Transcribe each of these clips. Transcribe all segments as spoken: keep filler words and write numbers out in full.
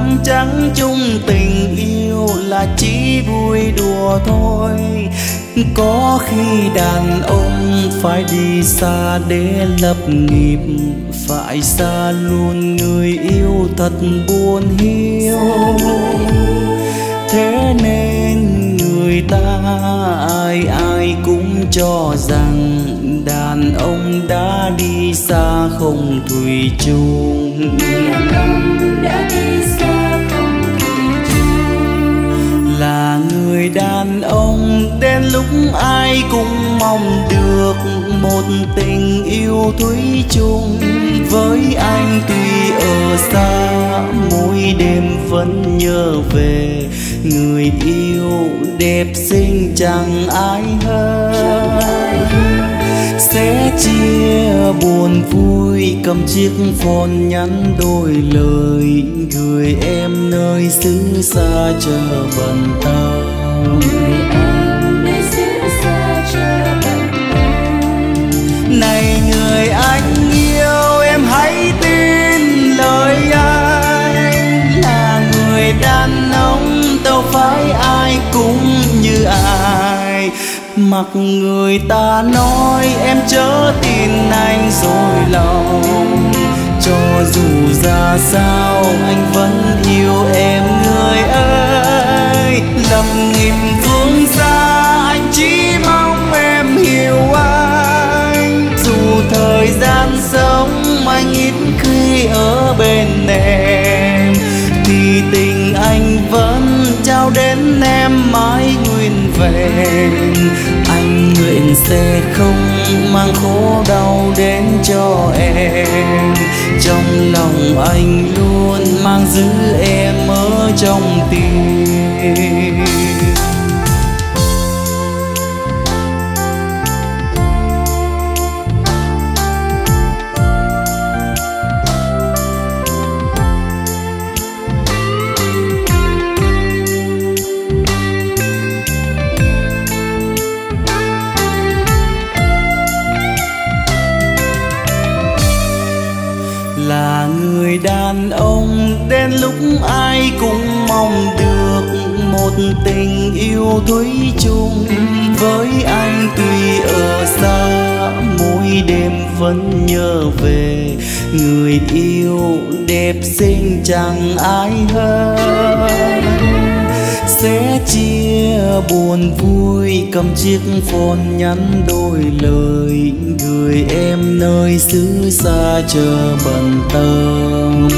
rằng chẳng chung tình yêu là chỉ vui đùa thôi. Có khi đàn ông phải đi xa để lập nghiệp, phải xa luôn người yêu thật buồn hiu. Thế nên người ta ai ai cũng cho rằng đàn ông đã đi xa không thủy chung. Đàn ông đã đi xa không thủy chung. Là người đàn ông đến lúc ai cũng mong được một tình yêu thủy chung. Với anh tuy ở xa, mỗi đêm vẫn nhớ về người yêu đẹp xinh chẳng ai hơn. Sẽ chia buồn vui, cầm chiếc phone nhắn đôi lời, gửi em nơi xứ xa chờ bận tâm. Người em nơi xứ xa chờ bận tâm. Này người anh yêu, em hãy tin lời anh. Là người đàn ông đâu phải ai cũng như ai. Mặc người ta nói em chớ tin anh dối lòng. Cho dù ra sao anh vẫn yêu em người ơi. Lầm nghìn phương xa anh chỉ mong em hiểu anh. Dù thời gian sống anh ít khi ở bên em, thì tình anh vẫn trao đến em mãi nguyên vẹn. Anh nguyện sẽ không mang khổ đau đến cho em. Trong lòng anh luôn mang giữ em ở trong tim. Là người đàn ông đến lúc ai cũng mong được một tình yêu thủy chung. Với anh tuy ở xa, mỗi đêm vẫn nhớ về người yêu đẹp xinh chẳng ai hơn. Sẽ chia buồn vui, cầm chiếc phone nhắn đôi lời, gửi em nơi xứ xa chờ bận tâm.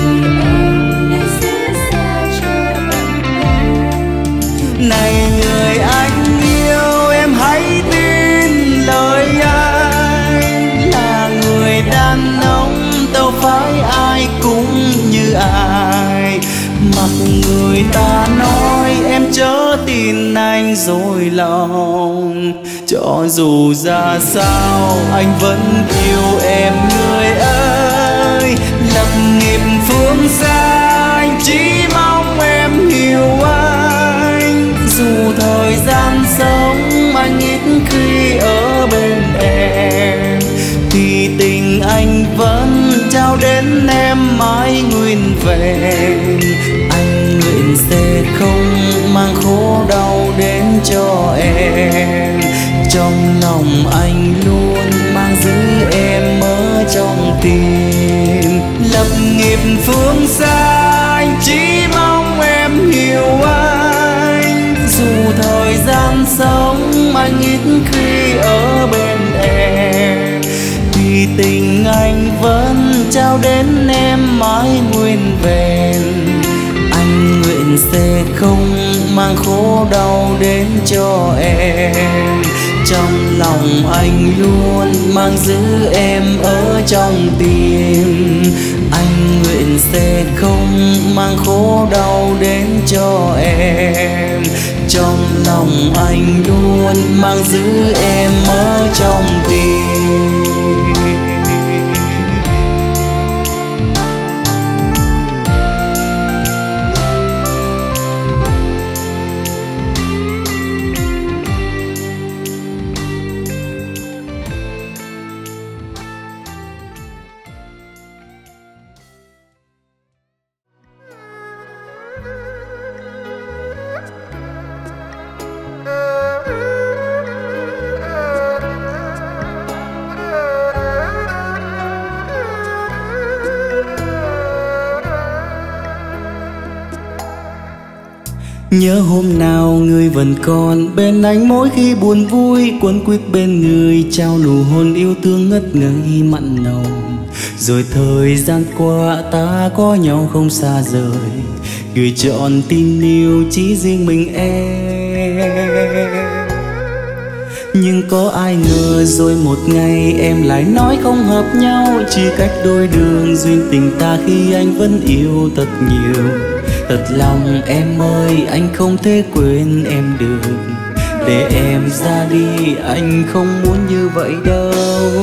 Này người anh yêu, em hãy tin lời anh. Là người đàn ông đâu phải ai cũng như ai. Mặc người ta nói em chớ tin anh dối lòng. Cho dù ra sao anh vẫn yêu em người ơi. Lập nghiệp phương xa anh chỉ mong em hiểu anh. Dù thời gian sống anh ít khi ở bên em, thì tình anh vẫn trao đến em mãi nguyên vẹn. Anh nguyện sẽ không mang khổ đau đến cho em. Trong lòng anh luôn mang giữ em ở trong tim. Lập nghiệp phương xa anh chỉ mong em hiểu anh. Dù thời gian sống anh ít khi ở bên em, thì tình anh vẫn trao đến em mãi nguyên vẹn. Anh nguyện sẽ không mang khổ đau đến cho em. Trong lòng anh luôn mang giữ em ở trong tim. Anh nguyện sẽ không mang khổ đau đến cho em. Trong lòng anh luôn mang giữ em ở trong tim. Nhớ hôm nào người vẫn còn bên anh mỗi khi buồn vui, quấn quýt bên người trao nụ hôn yêu thương ngất ngây mặn nồng. Rồi thời gian qua ta có nhau không xa rời, gửi trọn tin yêu chỉ riêng mình em. Nhưng có ai ngờ rồi một ngày em lại nói không hợp nhau, chia cách đôi đường duyên tình ta khi anh vẫn yêu thật nhiều. Thật lòng em ơi, anh không thể quên em được, để em ra đi anh không muốn như vậy đâu.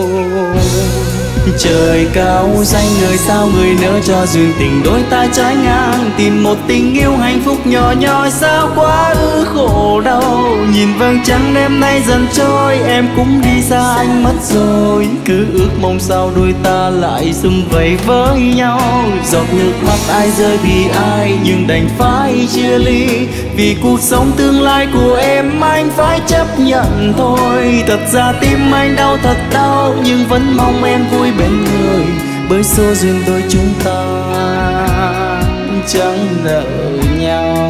Trời cao xanh người sao người nỡ cho duyên tình đôi ta trái ngang, tìm một tình yêu hạnh phúc nhỏ nhoi sao quá ư khổ đau. Nhìn vầng trăng đêm nay dần trôi, em cũng đi xa anh mất rồi, cứ ước mong sao đôi ta lại sum vầy với nhau. Giọt nước mắt ai rơi vì ai nhưng đành phải chia ly, vì cuộc sống tương lai của em anh phải chấp nhận thôi. Thật ra tim anh đau thật đau nhưng vẫn mong em vui bên người, bởi số duyên đôi chúng ta chẳng nợ nhau.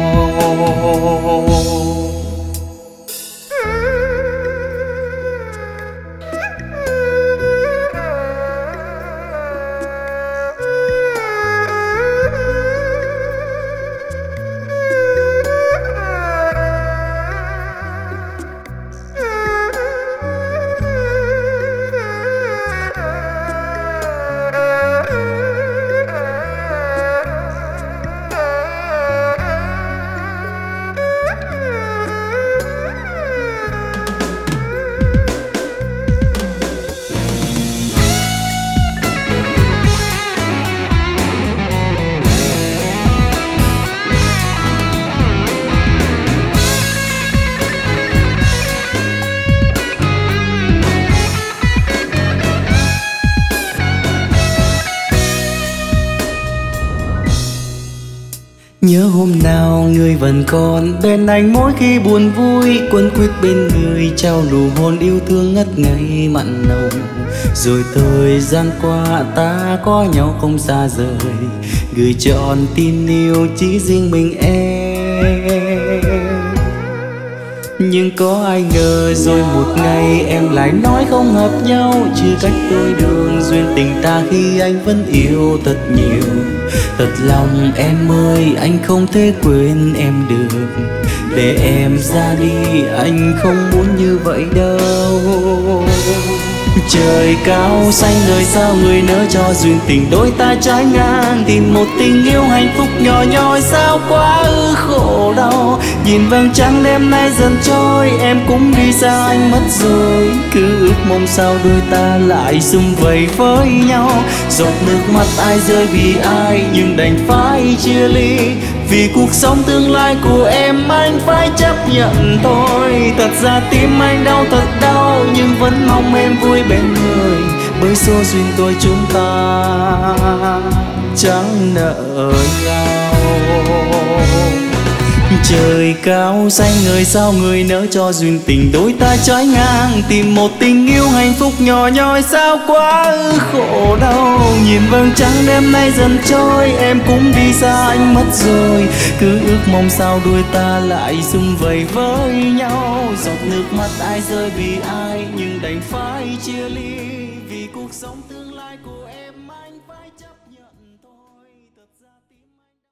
Nhớ hôm nào người vẫn còn bên anh mỗi khi buồn vui, quấn quýt bên người trao nụ hôn yêu thương ngất ngây mặn nồng. Rồi thời gian qua ta có nhau không xa rời, gửi trọn tin yêu chỉ riêng mình em. Nhưng có ai ngờ rồi một ngày em lại nói không hợp nhau, chia cách đôi đường duyên tình ta khi anh vẫn yêu thật nhiều. Thật lòng em ơi, anh không thể quên em được, để em ra đi anh không muốn như vậy đâu. Trời cao xanh người sao người nỡ cho duyên tình đôi ta trái ngang, tìm một tình yêu hạnh phúc nhỏ nhoi sao quá ư khổ đau. Nhìn vầng trăng đêm nay dần trôi, em cũng đi xa anh mất rồi, cứ ước mong sao đôi ta lại sum vầy với nhau. Giọt nước mắt ai rơi vì ai nhưng đành phải chia ly, vì cuộc sống tương lai của em anh phải chấp nhận thôi. Thật ra tim anh đau thật đau nhưng vẫn mong em vui bên người, bởi số duyên đôi chúng ta chẳng nợ nhau. Trời cao xanh người sao người nỡ cho duyên tình đôi ta trái ngang, tìm một tình yêu hạnh phúc nhỏ nhoi sao quá ư khổ đau. Nhìn vầng trăng đêm nay dần trôi, em cũng đi xa anh mất rồi, cứ ước mong sao đôi ta lại sum vầy với nhau. Giọt nước mắt ai rơi vì ai nhưng đành phải chia ly, vì cuộc sống tương lai của em anh phải chấp nhận thôi. Thật ra tim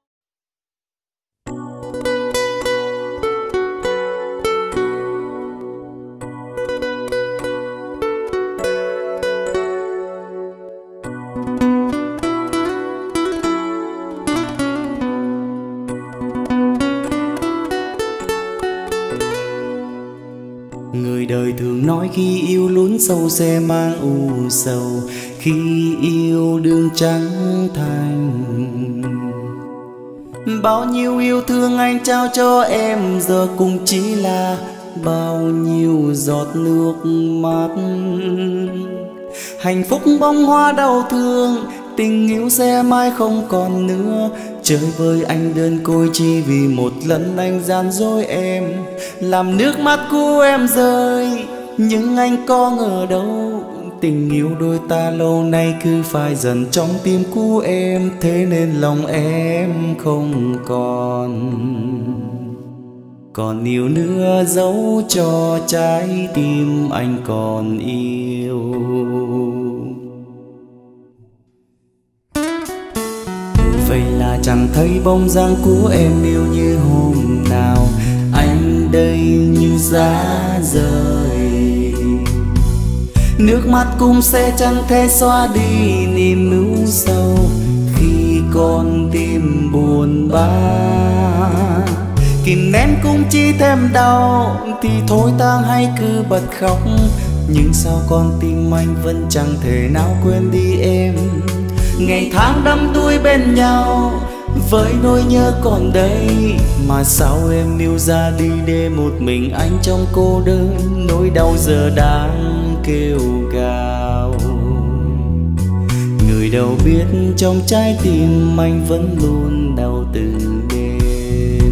người đời thường nói khi yêu lún sâu sẽ mang u sầu, khi yêu đương trắng thành. Bao nhiêu yêu thương anh trao cho em giờ cũng chỉ là bao nhiêu giọt nước mắt. Hạnh phúc bông hoa đau thương, tình yêu sẽ mãi không còn nữa. Chơi với anh đơn côi chỉ vì một lần anh gian dối em, làm nước mắt của em rơi. Nhưng anh có ngờ đâu, tình yêu đôi ta lâu nay cứ phai dần trong tim của em, thế nên lòng em không còn. còn yêu nữa dấu cho trái tim anh còn yêu. Vậy là chẳng thấy bóng dáng của em yêu như hôm nào, anh đây như giá rời. Nước mắt cũng sẽ chẳng thể xóa đi niềm ưu sầu khi con tim buồn bã. Kìm nén cũng chỉ thêm đau thì thôi ta hãy cứ bật khóc. Nhưng sao con tim anh vẫn chẳng thể nào quên đi em. Ngày tháng đắm đuối bên nhau với nỗi nhớ còn đây, mà sao em yêu ra đi để một mình anh trong cô đơn. Nỗi đau giờ đang kêu gào, người đâu biết trong trái tim anh vẫn luôn đau từng đêm.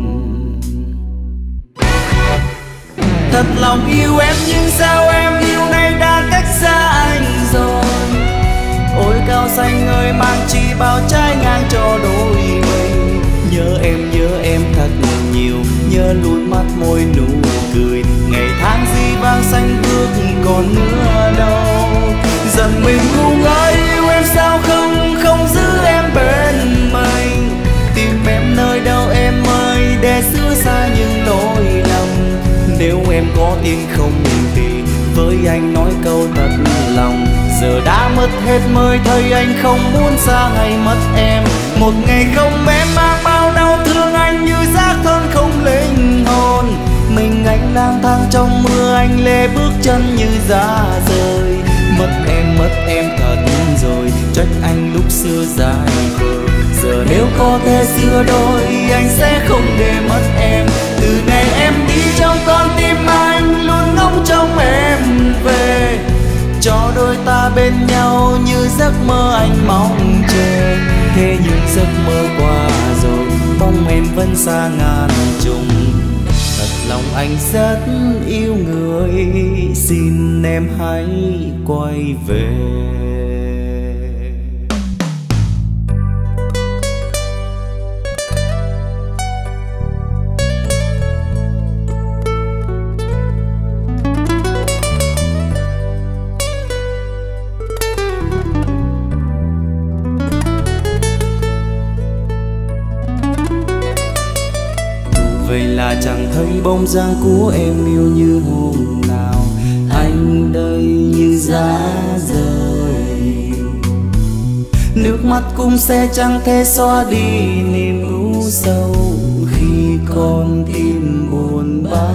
Thật lòng yêu em nhưng sao em yêu nay đã cách xa anh rồi. Ôi cao xanh ơi mang chi bao trái ngang cho đôi mình. Nhớ em nhớ em thật nhiều, nhớ luôn mắt môi nụ cười. Ngày tháng gì vang xanh bước còn nữa đâu. Giận mình ngu ngơ yêu em sao không không giữ em bên mình. Tìm em nơi đâu em ơi để xưa xa những lỗi lầm. Nếu em có tin không thì với anh nói câu thật lòng. Giờ đã mất hết mới thấy anh không muốn xa ngày mất em. Một ngày không em mang bao đau thương anh như xác thân không linh hồn. Mình anh lang thang trong mưa anh lê bước chân như giá rời. Mất em mất em thật rồi, trách anh lúc xưa dài vời. Giờ nếu có thể xưa đôi anh sẽ không để mất em. Từ ngày em đi trong con tim anh luôn ngóng trông em về. Cho đôi ta bên nhau như giấc mơ anh mong chờ. Thế nhưng giấc mơ qua rồi, bóng em vẫn xa ngàn trùng. Thật lòng anh rất yêu người, xin em hãy quay về. Vậy là chẳng thấy bóng dáng của em yêu như hôm nào, anh đây như giá rời. Nước mắt cũng sẽ chẳng thể xóa đi niềm u sầu khi con tim buồn bã.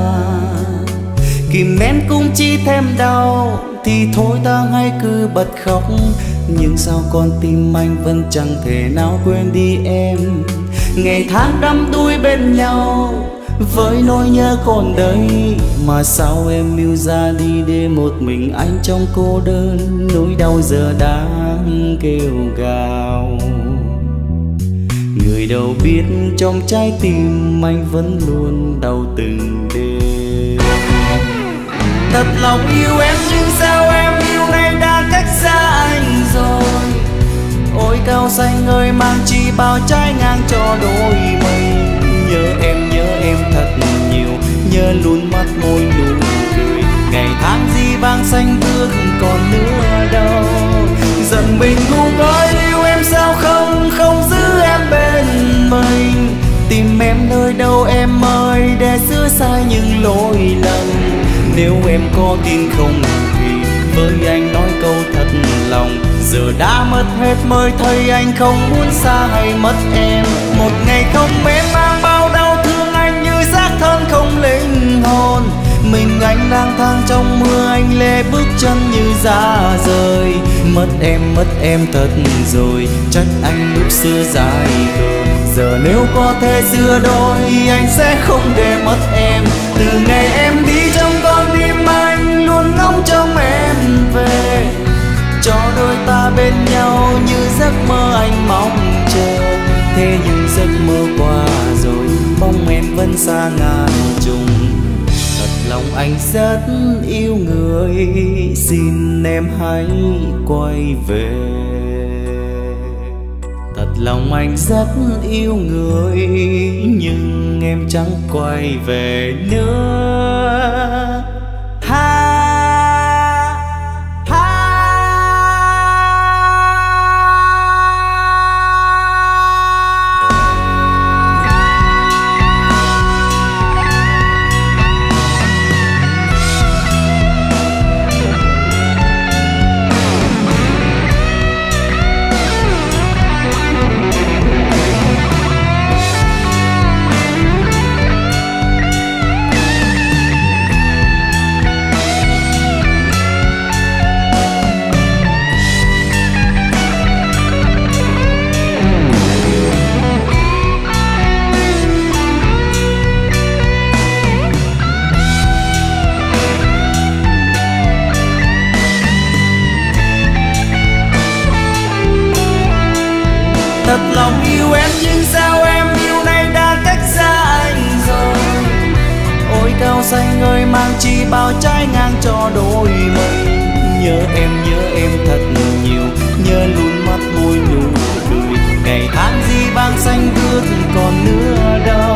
Kìm nén cũng chỉ thêm đau thì thôi ta hãy cứ bật khóc. Nhưng sao con tim anh vẫn chẳng thể nào quên đi em. Ngày tháng đắm đuối bên nhau với nỗi nhớ còn đây, mà sao em yêu ra đi để một mình anh trong cô đơn. Nỗi đau giờ đang kêu gào, người đâu biết trong trái tim anh vẫn luôn đau từng đêm. Thật lòng yêu em nhưng sao em yêu nay đã cách xa anh rồi. Ôi cao xanh ơi mang chi bao trái ngang cho đôi mình. Nhớ em nhớ em thật nhiều, nhớ luôn mắt môi nụ cười. Ngày tháng gì vang xanh bước còn nữa đâu. Giận mình ngu ngơ yêu em sao không không giữ em bên mình. Tìm em nơi đâu em ơi để sửa sai những lỗi lầm. Nếu em có tin không thì với anh nói câu thật lòng. Giờ đã mất hết mới thấy anh không muốn xa hay mất em. Một ngày không em mang bao đau thương anh như xác thân không linh hồn. Mình anh lang thang trong mưa anh lê bước chân như giá rời. Mất em mất em thật rồi, trách anh lúc xưa dài khờ. Giờ nếu có thể xưa đôi anh sẽ không để mất em. Từ ngày em đi trong con tim anh luôn ngóng trông em về. Cho đôi ta bên nhau như giấc mơ anh mong chờ. Thế nhưng giấc mơ qua rồi, bóng em vẫn xa ngàn trùng. Thật lòng anh rất yêu người, xin em hãy quay về. Thật lòng anh rất yêu người nhưng em chẳng quay về nữa. Ha thật lòng yêu em nhưng sao em yêu nay đã cách xa anh rồi. Ôi cao xanh ơi mang chi bao trái ngang cho đôi mình. Nhớ em nhớ em thật nhiều, nhớ luôn mắt môi nụ cười. Ngày tháng gì băng xanh bước còn nữa đâu.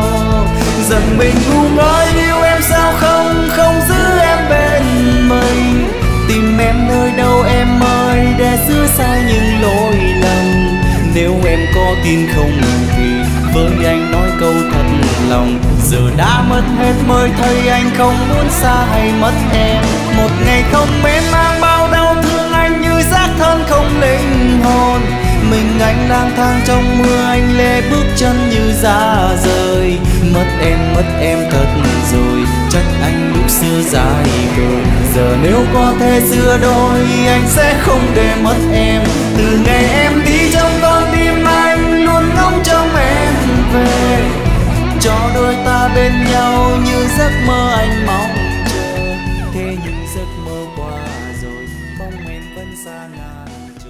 Dần mình ngu ngơ yêu em sao không không giữ em bên mình. Tìm em nơi đâu em ơi để sửa sai những lỗi lầm. Nếu em có tin không thì với anh nói câu thật lòng. Giờ đã mất hết mới thấy anh không muốn xa hay mất em. Một ngày không em mang bao đau thương anh như xác thân không linh hồn. Mình anh lang thang trong mưa anh lê bước chân như giá rời. Mất em mất em thật rồi trách anh lúc xưa dài rồi. Giờ nếu có thể sửa đổi anh sẽ không để mất em. Từ ngày em đi trong con tim anh luôn ngóng trông em về. Cho đôi ta bên nhau như giấc mơ anh mong chờ. Thế nhưng giấc mơ qua rồi bóng em vẫn xa ngàn trùng.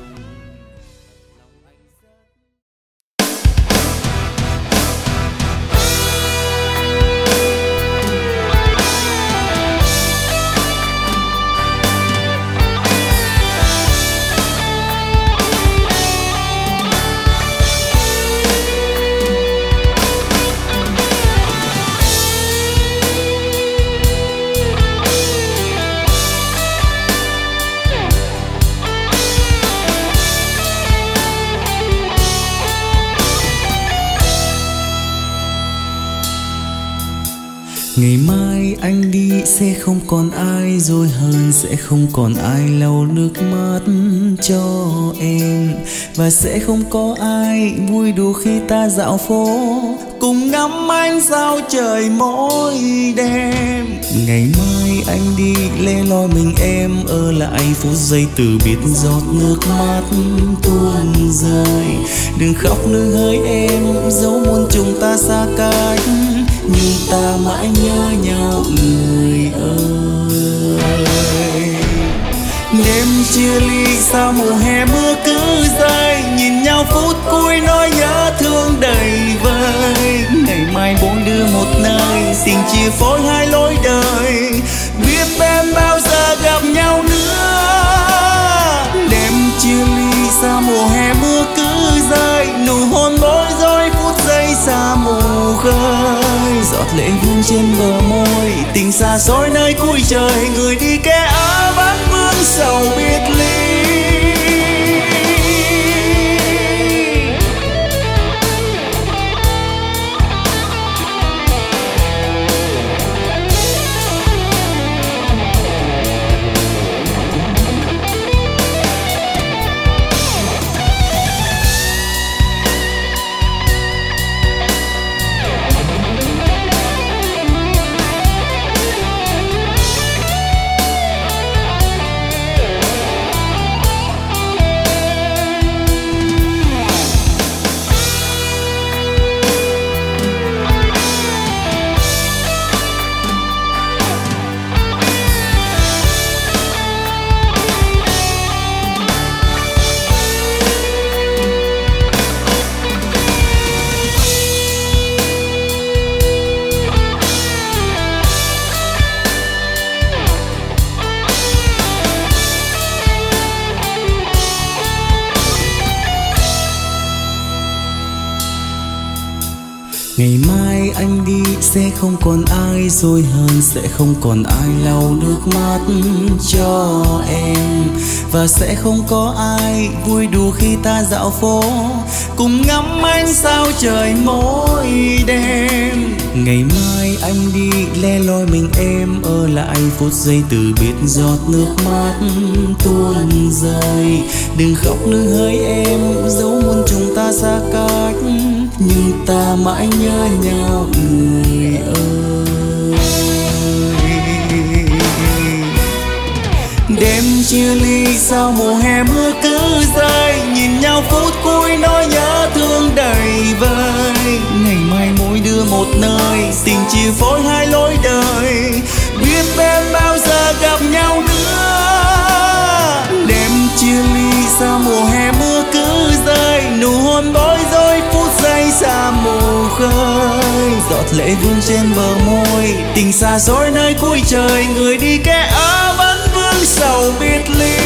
Ngày mai anh đi sẽ không còn ai dối hơn, sẽ không còn ai lau nước mắt cho em. Và sẽ không có ai vui đùa khi ta dạo phố cùng ngắm ánh sao trời mỗi đêm. Ngày mai anh đi lẻ loi mình em ở lại phút giây từ biệt giọt nước mắt tuôn rơi. Đừng khóc nương hỡi em dẫu muôn chúng ta xa cách nhưng ta mãi nhớ nhau người ơi. Đêm chia ly sao mùa hè mưa cứ rơi, nhìn nhau phút cuối nỗi nhớ thương đầy vơi. Ngày mai bốn đứa một nơi tình chia phối hai lối đời, biết em bao giờ gặp nhau nữa. Đêm chia ly sao mùa hè mưa cứ rơi, nụ hôn bối rối phút giây xa mù khơi. Giọt lệ vương trên bờ môi, tình xa xôi nơi cuối trời, người đi kẻ ở vắng vương sầu biệt ly. không còn ai dối hơn, sẽ không còn ai lau nước mắt cho em. Và sẽ không có ai vui đùa khi ta dạo phố, cùng ngắm ánh sao trời mỗi đêm. Ngày mai anh đi le loi mình em ở lại phút giây từ biệt giọt nước mắt tuôn rơi. Đừng khóc nương hỡi em, dẫu muôn chúng ta xa cách, nhưng ta mãi nhớ nhau người ơi. Đêm chia ly sao mùa hè mưa cứ rơi, nhìn nhau phút cuối nỗi nhớ thương đầy vơi. Ngày mai mỗi đứa một nơi, tình chia phối hai lối đời, biết bên bao giờ gặp nhau nữa. Đêm chia ly sao mùa hè mưa cứ rơi, nụ hôn bối rối phút giây xa mù khơi. Giọt lệ vương trên bờ môi, tình xa xôi nơi cuối trời, người đi kẻ ở vẫn vương sầu biệt ly.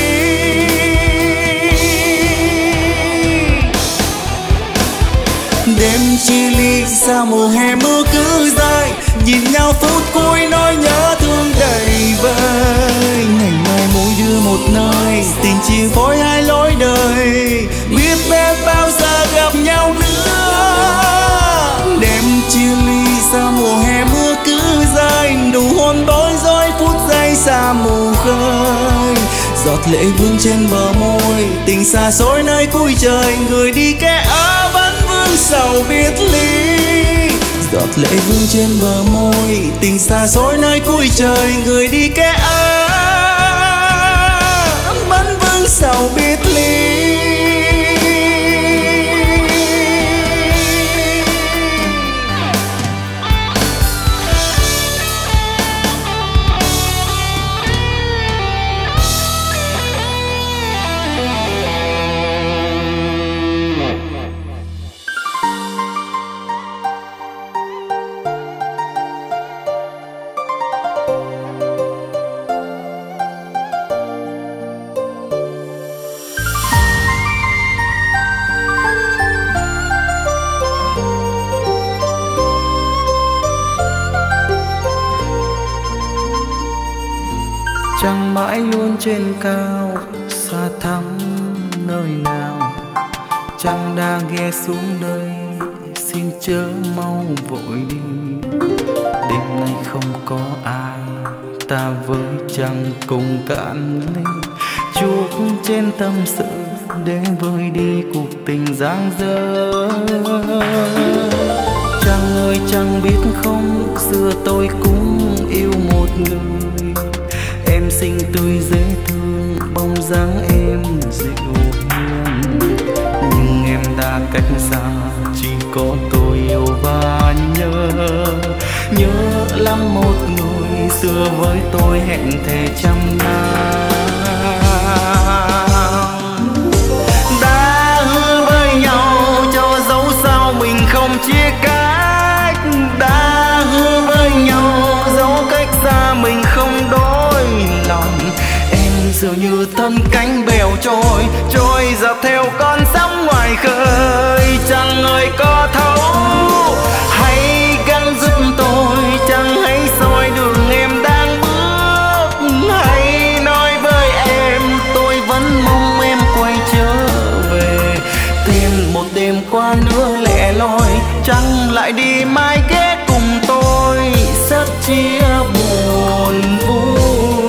Đêm chia ly sao mùa hè mưa cứ rơi, nhìn nhau phút cuối nỗi nhớ thương đầy vơi. Ngày mai mỗi đứa một nơi, tình chia phối hai lối đời, biết bên bao giờ gặp nhau nữa. Đêm chia ly sao mùa hè mưa cứ rơi, nụ hôn bối rối phút giây xa mù khơi. Giọt lệ vương trên bờ môi, tình xa xôi nơi cuối trời, người đi kẻ ở vẫn vương sầu biệt ly. Giọt lệ vương trên bờ môi, tình xa xôi nơi cuối trời, người đi kẻ ở vẫn vương sầu biệt ly. Chẳng mãi luôn trên cao, xa thẳm nơi nào, chẳng đã ghé xuống đây, xin chớ mau vội đi. Đêm nay không có ai, ta với chẳng cùng cạn ly, chuốc trên tâm sự để vơi đi cuộc tình giang dở. Chẳng ơi chẳng biết không, xưa tôi cũng yêu một người. Em xinh tươi dễ thương, bóng dáng em dịu hiền, nhưng em đã cách xa, chỉ có tôi yêu và nhớ. Nhớ lắm một người xưa với tôi hẹn thề trăm năm. Đã hứa với nhau cho dẫu sao mình không chia cách, đã hứa với nhau dẫu cách xa mình không đổi lòng. Em dường như thân cánh bèo trôi, trôi dạt theo con sóng ngoài khơi. Chẳng người có thấu hay gắng giúp tôi, chẳng hay soi đường em đang bước, hay nói với em tôi vẫn mong em quay trở về. Thêm một đêm qua nữa lẻ loi, chẳng lại đi mai ghé cùng tôi, rất chia buồn vui.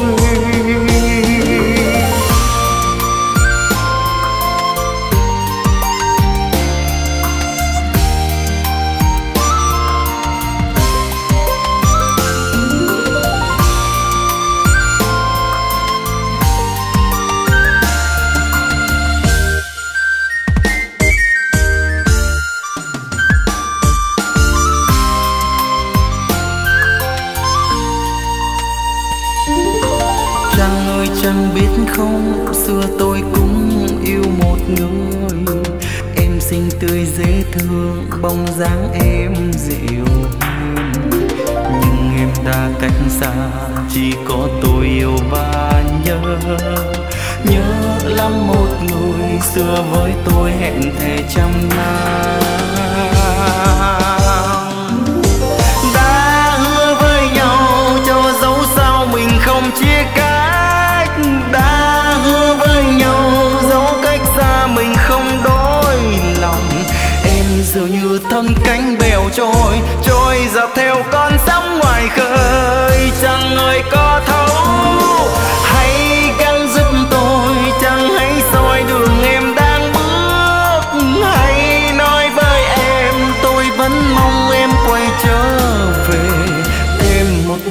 Chẳng biết không, xưa tôi cũng yêu một người. Em xinh tươi dễ thương, bóng dáng em dịu hiền, nhưng em đã cách xa, chỉ có tôi yêu và nhớ. Nhớ lắm một người xưa với tôi hẹn thề trăm năm. Đã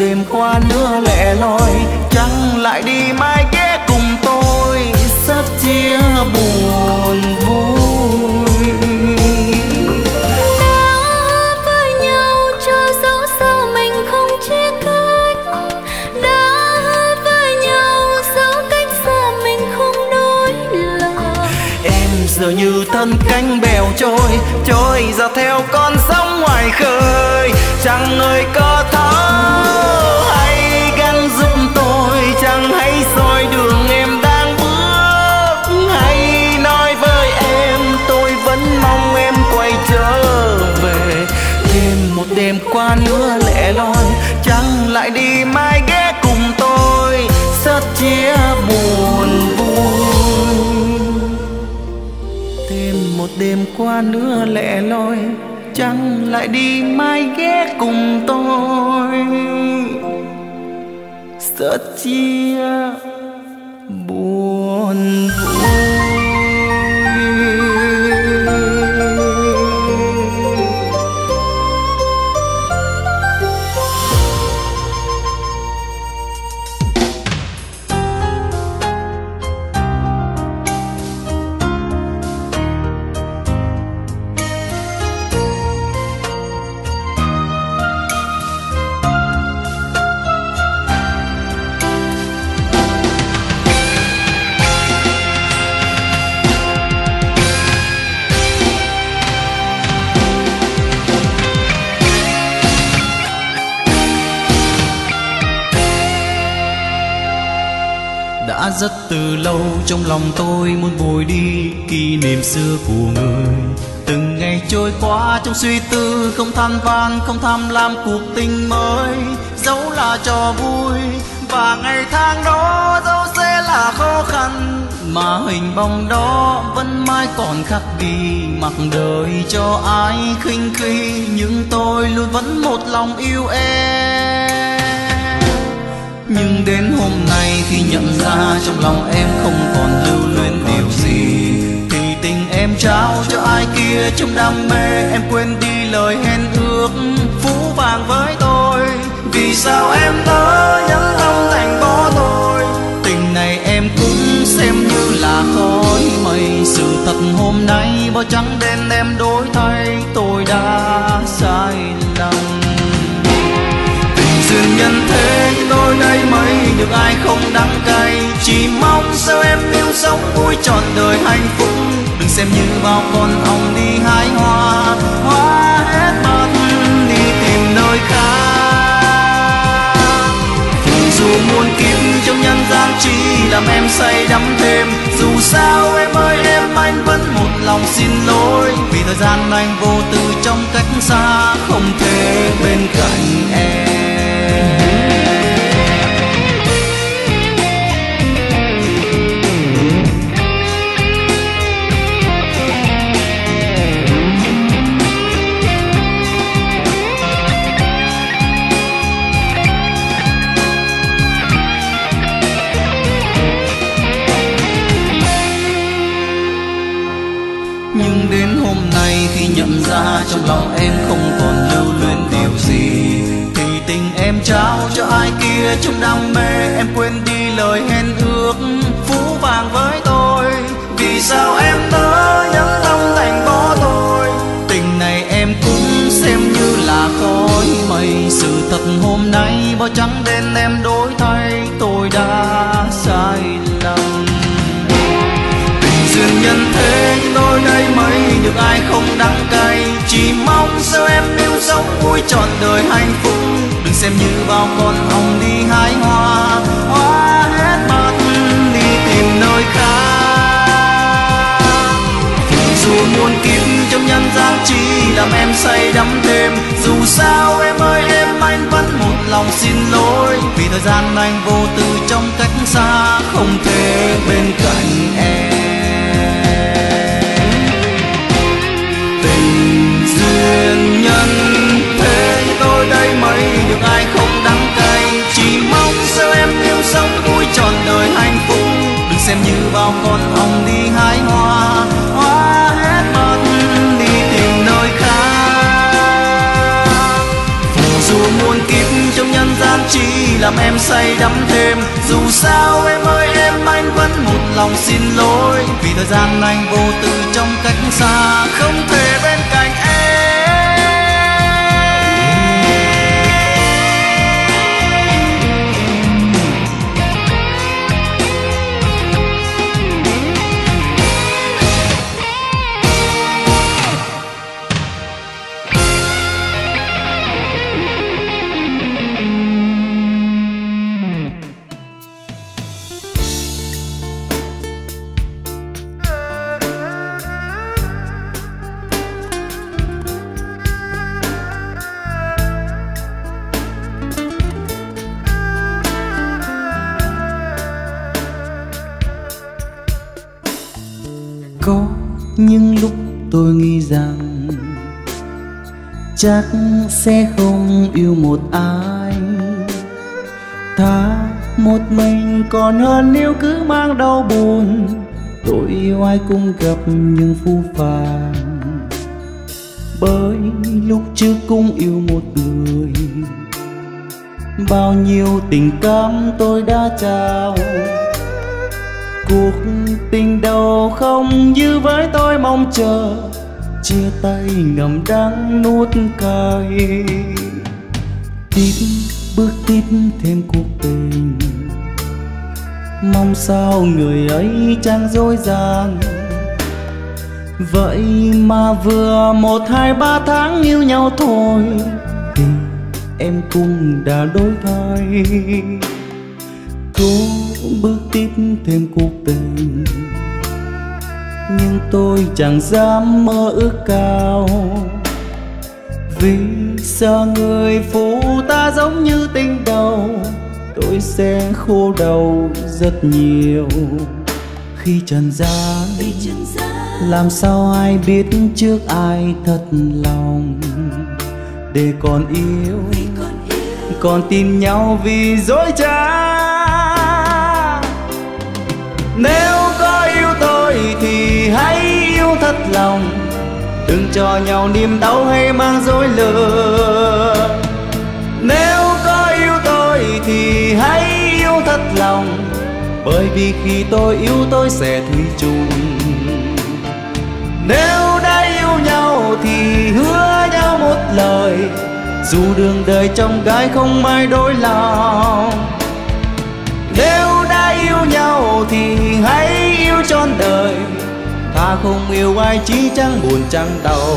đêm qua nữa lẻ loi, chẳng lại đi mai ghé cùng tôi, rất chia buồn vui. Đã với nhau cho dẫu sao mình không chia cách, đã với nhau dẫu cách xa mình không đổi lời. Em giờ như thân cánh bèo trôi, trôi dạt theo con sóng ngoài khơi. Chẳng người có thấu hay gắng giúp tôi, chẳng hãy soi đường em đang bước, hãy nói với em tôi vẫn mong em quay trở về. Thêm một đêm qua nữa lẻ loi, chẳng lại đi mai ghé cùng tôi, rất chia buồn vui. Thêm một đêm qua nữa lẻ loi, chẳng lại đi mai ghé cùng tôi, rất chia buồn vui. Đã rất từ lâu trong lòng tôi muốn vùi đi kỷ niệm xưa của người. Từng ngày trôi qua trong suy tư, không than van không tham lam cuộc tình mới, dẫu là trò vui và ngày tháng đó dẫu sẽ là khó khăn, mà hình bóng đó vẫn mãi còn khắc ghi, mặc đời cho ai khinh khi, nhưng tôi luôn vẫn một lòng yêu em. Nhưng đến hôm nay khi nhận ra trong lòng em không còn lưu luyến điều gì, thì tình em trao cho ai kia trong đam mê, em quên đi lời hẹn ước phũ phàng với tôi. Vì sao em nỡ nhẫn tâm thành bỏ tôi, tình này em cũng xem như là khói mây. Sự thật hôm nay bao trắng đen em đổi thay, tôi đã sai lầm. Duyên nhân thế tôi đây mấy được ai không đắng cay, chỉ mong sao em yêu sống vui trọn đời hạnh phúc. Đừng xem như bao con ong đi hái hoa, hoa hết mất đi tìm nơi khác. Dù muôn kiếp trong nhân gian chỉ làm em say đắm thêm, dù sao em ơi em anh vẫn một lòng xin lỗi, vì thời gian anh vô tư trong cách xa, không thể bên cạnh em. Nhưng đến hôm nay khi nhận ra trong lòng em không còn lưu luyến điều gì, thì tình em trao cho ai kia trong đam mê, em quên đi lời hẹn ước phũ phàng với tôi. Vì sao em nỡ nhẫn tâm thành bỏ tôi, tình này em cũng xem như là khói mây. Sự thật hôm nay bao trắng đen em đổi thay, tôi đã sai lầm. Duyên nhân thế tôi đây mấy được ai không đắng cay, chỉ mong sao em yêu sống vui trọn đời hạnh phúc. Đừng xem như bao con ong đi hái hoa, hoa hết mất đi tìm nơi khác. Dù muôn kiếp trong nhân gian chỉ làm em say đắm thêm, dù sao em ơi em anh vẫn một lòng xin lỗi, vì thời gian anh vô tư trong cách xa, không thể bên cạnh em. Duyên nhân thế tôi đây mấy được ai không đắng cay, chỉ mong sao em yêu sống vui trọn đời hạnh phúc. Đừng xem như bao con ong đi hái hoa, hoa hết mất đi tìm nơi khác. Dù muôn kiếp trong nhân gian chỉ làm em say đắm thêm. Dù sao em ơi em, anh vẫn một lòng xin lỗi, vì thời gian anh vô tư trong cách xa, không thể bên cạnh em. Có những lúc tôi nghĩ rằng chắc sẽ không yêu một ai, thà một mình còn hơn nếu cứ mang đau buồn. Tôi yêu ai cũng gặp những phũ phàng, bởi lúc trước cũng yêu một người. Bao nhiêu tình cảm tôi đã trao, cuộc tình đầu không như với tôi mong chờ, chia tay ngậm đắng nuốt cay. Tiếp bước tiếp thêm cuộc tình, mong sao người ấy chẳng dối gian. Vậy mà vừa một hai ba tháng yêu nhau thôi thì em cũng đã đổi thay. Cố bước tiếp thêm cuộc tình, nhưng tôi chẳng dám mơ ước cao, vì sợ người phụ ta giống như tình đầu, tôi sẽ khô đầu rất nhiều. Khi trần gian làm sao ai biết trước ai thật lòng, để còn yêu còn tin nhau vì dối trá. Nếu có yêu tôi thì hãy yêu thật lòng, đừng cho nhau niềm đau hay mang dối lừa. Nếu có yêu tôi thì hãy yêu thật lòng, bởi vì khi tôi yêu tôi sẽ thủy chung. Nếu đã yêu nhau thì hứa nhau một lời, dù đường đời trong gai không ai đổi lòng. Nếu đã yêu nhau thì hãy yêu trọn đời, thà không yêu ai chỉ chẳng buồn chẳng đau.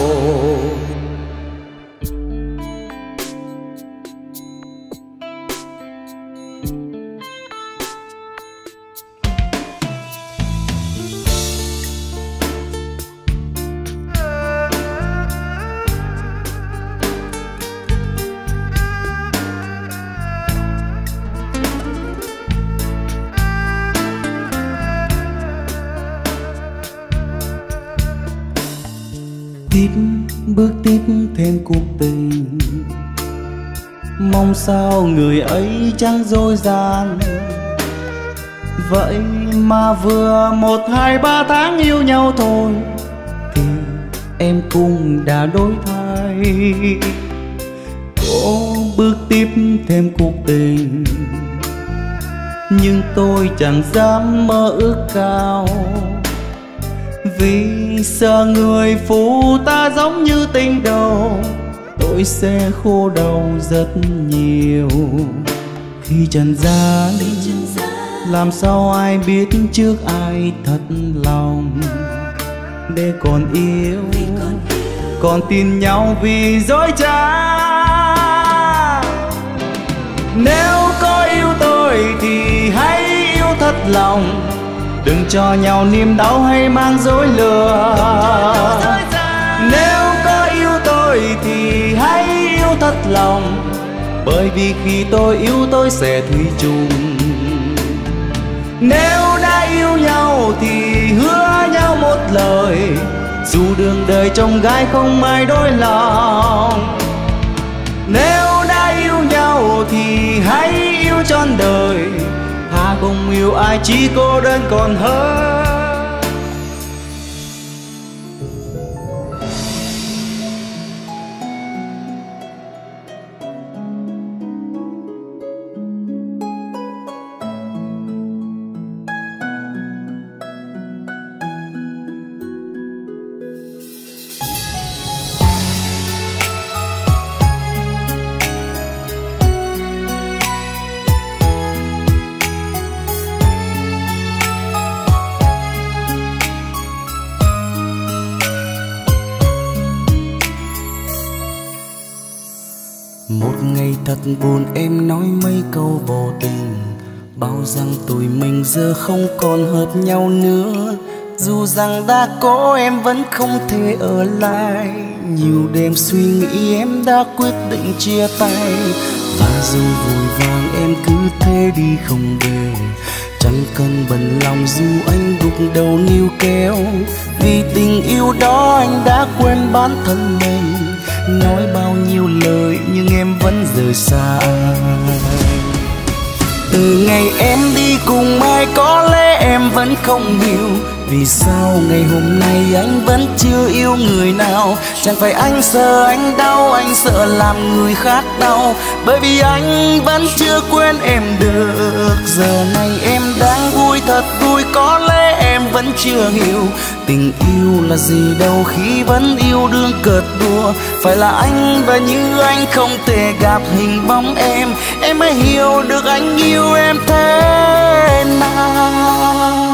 Tiếp bước tiếp thêm cuộc tình, mong sao người ấy chẳng dối gian. Vậy mà vừa một hai ba tháng yêu nhau thôi thì em cũng đã đổi thay. Cố bước tiếp thêm cuộc tình, nhưng tôi chẳng dám mơ ước cao, vì sợ người phụ ta giống như tình đầu, tôi sẽ khô đầu rất nhiều. Khi trần gian làm sao ai biết trước ai thật lòng, để còn yêu còn tin nhau vì dối trá. Nếu có yêu tôi thì hãy yêu thật lòng, đừng cho nhau niềm đau hay mang dối lừa. Nếu có yêu tôi thì hãy yêu thật lòng, bởi vì khi tôi yêu tôi sẽ thủy chung. Nếu đã yêu nhau thì hứa nhau một lời, dù đường đời trong gai không ai đổi lòng. Nếu đã yêu nhau thì hãy yêu trọn đời, thà không yêu ai chỉ cô đơn còn hơn. buồn em nói mấy câu vô tình, bảo rằng tụi mình giờ không còn hợp nhau nữa. Dù rằng đã có em vẫn không thể ở lại, nhiều đêm suy nghĩ em đã quyết định chia tay. Và rồi vội vàng em cứ thế đi không về, chẳng cần bận lòng dù anh gục đầu níu kéo. Vì tình yêu đó anh đã quên bản thân mình, nói bao nhiêu lời nhưng em vẫn rời xa. Từ ngày em đi cùng ai có lẽ em vẫn không hiểu, vì sao ngày hôm nay anh vẫn chưa yêu người nào. Chẳng phải anh sợ anh đau, anh sợ làm người khác đau, bởi vì anh vẫn chưa quên em được. Giờ này em đang vui thật vui, có lẽ em vẫn chưa hiểu tình yêu là gì đâu khi vẫn yêu đương cợt đùa. Phải là anh và như anh không thể gặp hình bóng em, em mới hiểu được anh yêu em thế nào.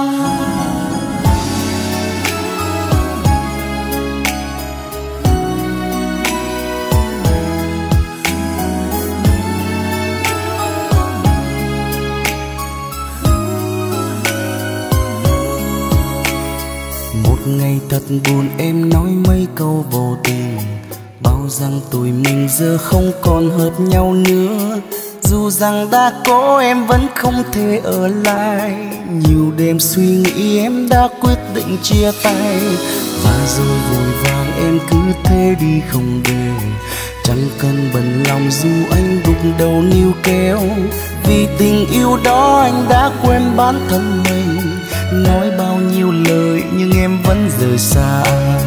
Ngày thật buồn em nói mấy câu vô tình, bảo rằng tụi mình giờ không còn hợp nhau nữa. Dù rằng đã có em vẫn không thể ở lại, nhiều đêm suy nghĩ em đã quyết định chia tay. Và rồi vội vàng em cứ thế đi không về, chẳng cần bận lòng dù anh gục đầu níu kéo. Vì tình yêu đó anh đã quên bản thân mình, nói bao nhiêu lời nhưng em vẫn rời xa.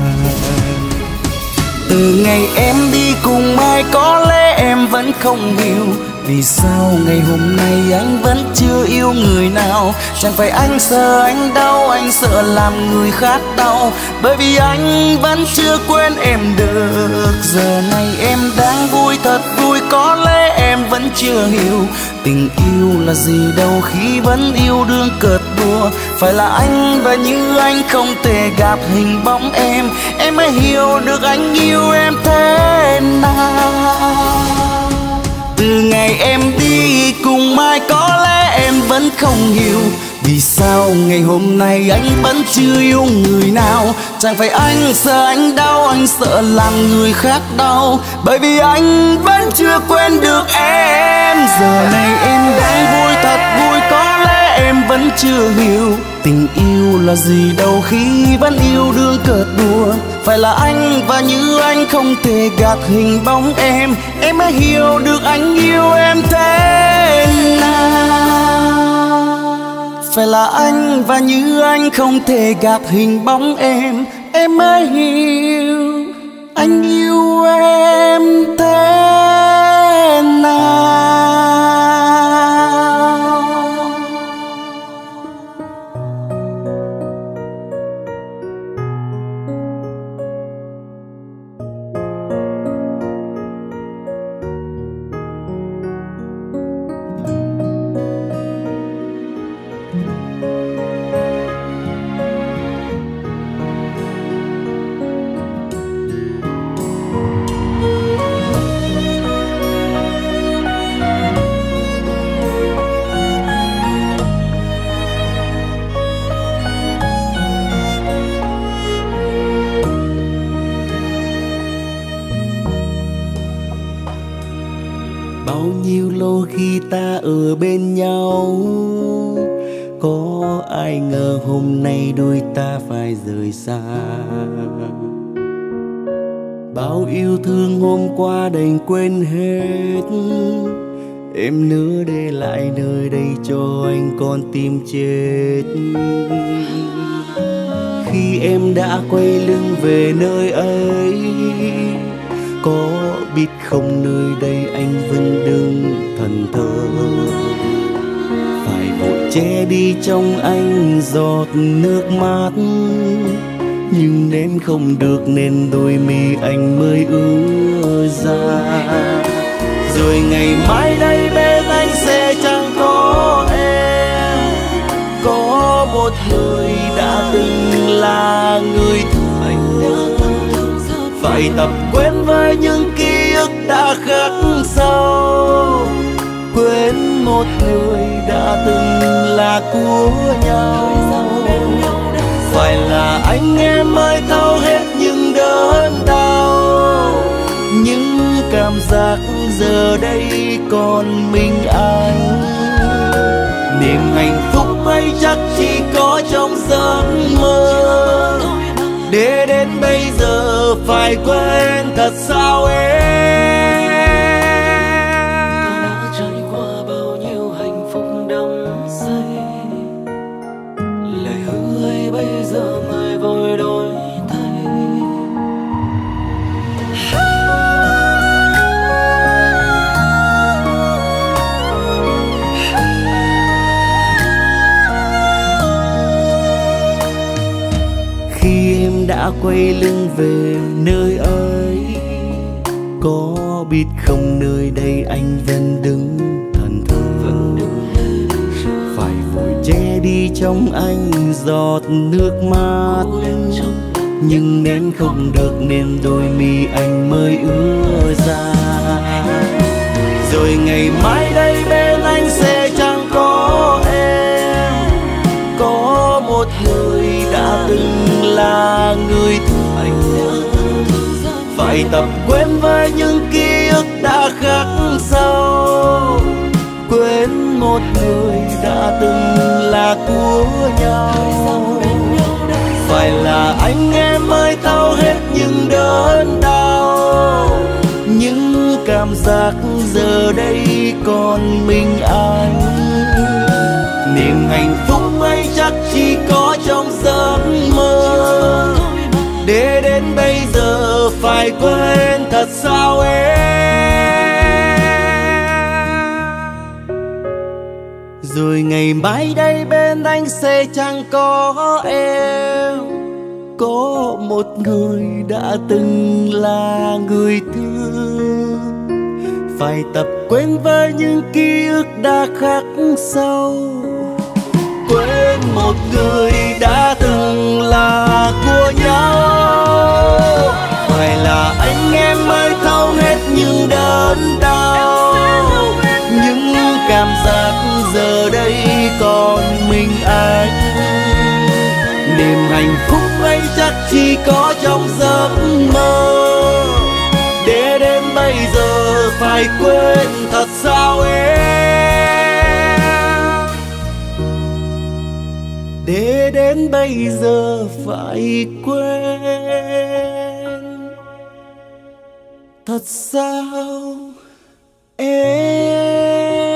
Từ ngày em đi cùng ai có lẽ em vẫn không hiểu, vì sao ngày hôm nay anh vẫn chưa yêu người nào. Chẳng phải anh sợ anh đau, anh sợ làm người khác đau, bởi vì anh vẫn chưa quên em được. Giờ này em đang vui thật vui, có lẽ em vẫn chưa hiểu tình yêu là gì đâu khi vẫn yêu đương cợt đùa. Phải là anh và như anh không thể gặp hình bóng em, em mới hiểu được anh yêu em thế nào. Từ ngày em đi cùng ai có lẽ em vẫn không hiểu, vì sao ngày hôm nay anh vẫn chưa yêu người nào. Chẳng phải anh sợ anh đau, anh sợ làm người khác đau, bởi vì anh vẫn chưa quên được em. Giờ này em đang vui thật vui, có lẽ em vẫn chưa hiểu tình yêu là gì đâu khi vẫn yêu đương cợt đùa. Phải là anh và như anh không thể gạt hình bóng em, em mới hiểu được anh yêu em thế nào. Phải là anh và như anh không thể gạt hình bóng em, em mới hiểu anh yêu em thế nào. Bao nhiêu lâu khi ta ở bên nhau, có ai ngờ hôm nay đôi ta phải rời xa. Bao yêu thương hôm qua đành quên hết, em nỡ để lại nơi đây cho anh con tim chết. Khi em đã quay lưng về nơi ấy, có biết không nơi đây anh vẫn đứng thần thờ. Phải vội che đi trong anh giọt nước mắt, nhưng nén không được nên đôi mi anh mới ứa ra. Rồi ngày mai đây bên anh sẽ chẳng có em, có một người đã từng là người thân. Phải tập quen với những ký ức đã đã khắc sâu, quên một người đã từng là của nhau. Phải là anh em mới thấu hết những đớn đau, những cảm giác giờ đây còn mình anh. Niềm hạnh phúc ấy chắc chỉ có trong giấc mơ, để đến bây giờ phải quên thật sao em. Ta đã trải qua bao nhiêu hạnh phúc đắm say, lời hứa ấy bây giờ mới vội đổi thay. Khi em đã quay lưng về nơi ấy, có biết không nơi đây anh vẫn đứng thần thờ, phải vội che đi trong anh giọt nước mắt. Nhưng nén không được nên đôi mi anh mới ứa ra. Rồi ngày mai đây bên anh sẽ chẳng có em, có một người đã từng là người thương. Phải tập quên với những ký ức đã khắc sâu, quên một người đã từng là của nhau. Phải là anh em mới thấu hết những đớn đau, những cảm giác giờ đây còn mình anh. Niềm hạnh phúc ấy chắc chỉ có trong giấc mơ, để đến bây giờ phải quên thật sao em. Rồi ngày mai đây bên anh sẽ chẳng có em, có một người đã từng là người thương. Phải tập quên với những ký ức đã khắc sâu, quên một người đã từng là của nhau. Phải là anh em mới thấu hết những đớn đau, những cảm giác giờ đây còn mình anh. Niềm hạnh phúc ấy chắc chỉ có trong giấc mơ, để đến bây giờ phải quên thật sao em. Để đến bây giờ phải quên thật sao em.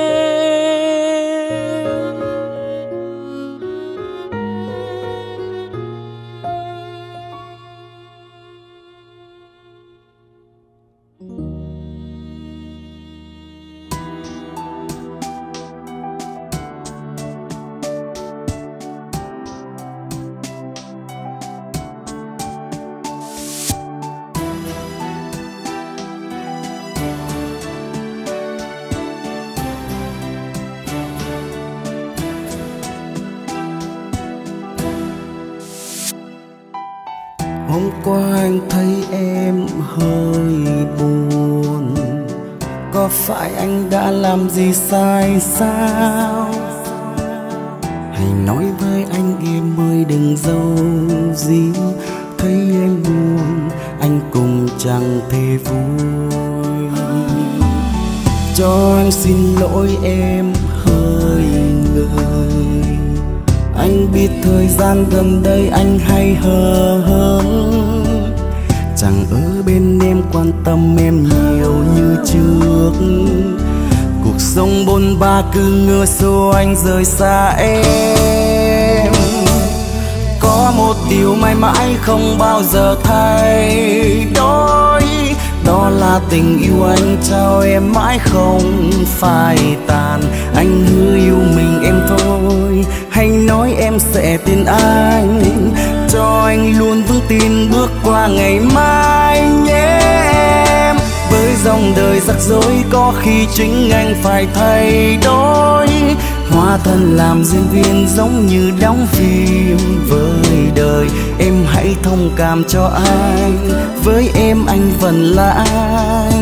Hôm qua anh thấy em hơi buồn, có phải anh đã làm gì sai sao? Hãy nói với anh em ơi đừng giấu giếm, thấy em buồn anh cũng chẳng thể vui. Cho anh xin lỗi em hơi người, anh biết thời gian gần đây anh hay hờ hững, chẳng ở bên em quan tâm em nhiều như trước. Cuộc sống bôn ba cứ ngỡ số anh rời xa em. Có một điều mãi mãi không bao giờ thay đổi, đó là tình yêu anh trao em mãi không phai tàn. Anh hứa yêu mình em thôi, hãy nói em sẽ tin anh, cho anh luôn vững tin bước qua ngày mai nhé em. Với dòng đời rắc rối có khi chính anh phải thay đổi, hóa thân làm diễn viên giống như đóng phim với đời. Em hãy thông cảm cho anh, với em anh vẫn là anh,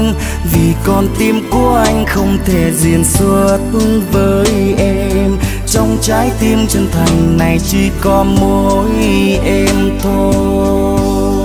vì con tim của anh không thể diễn xuất với em. Trong trái tim chân thành này chỉ có mỗi em thôi.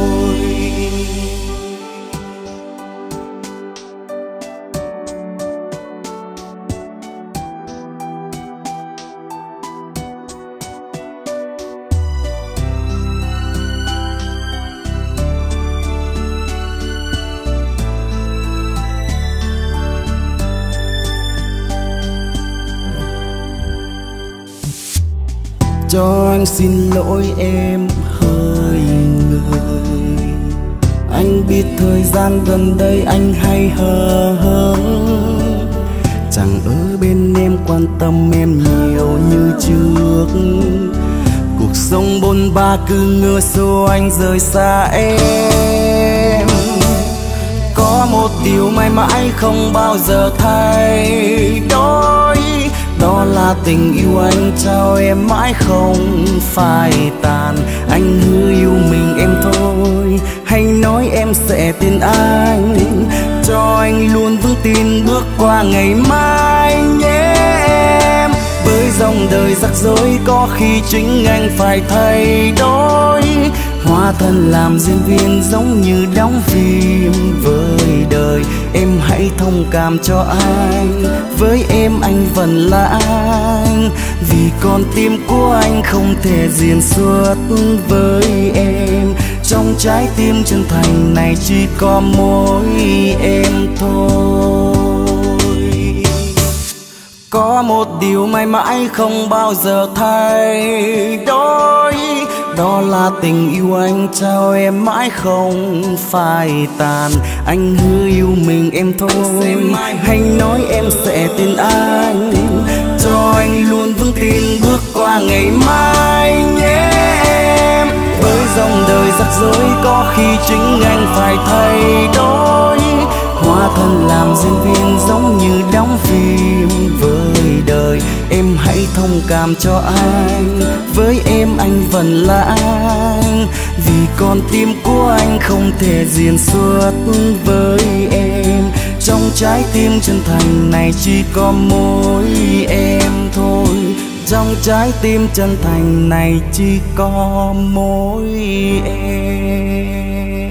Cho anh xin lỗi em hơi người, anh biết thời gian gần đây anh hay hờ hững, chẳng ở bên em quan tâm em nhiều như trước. Cuộc sống bôn ba cứ ngỡ số anh rời xa em. Có một điều mãi mãi không bao giờ thay đổi, đó là tình yêu anh trao em mãi không phai tàn. Anh hứa yêu mình em thôi, hay nói em sẽ tin anh, cho anh luôn vững tin bước qua ngày mai nhé em. Với dòng đời rắc rối có khi chính anh phải thay đổi, hóa thân làm diễn viên giống như đóng phim với đời. Em hãy thông cảm cho anh, với em anh vẫn là anh, vì con tim của anh không thể diễn xuất với em. Trong trái tim chân thành này chỉ có mỗi em thôi. Có một điều mãi mãi không bao giờ thay đổi, đó là tình yêu anh trao em mãi không phai tàn. Anh hứa yêu mình em thôi, hay nói em sẽ tin anh, cho anh luôn vững tin bước qua ngày mai nhé em. Với dòng đời rắc rối có khi chính anh phải thay đổi, hóa thân làm diễn viên giống như đóng phim với đời. Em hãy thông cảm cho anh, với em anh vẫn là anh, vì con tim của anh không thể diễn xuất với em. Trong trái tim chân thành này chỉ có mỗi em thôi. Trong trái tim chân thành này chỉ có mỗi em.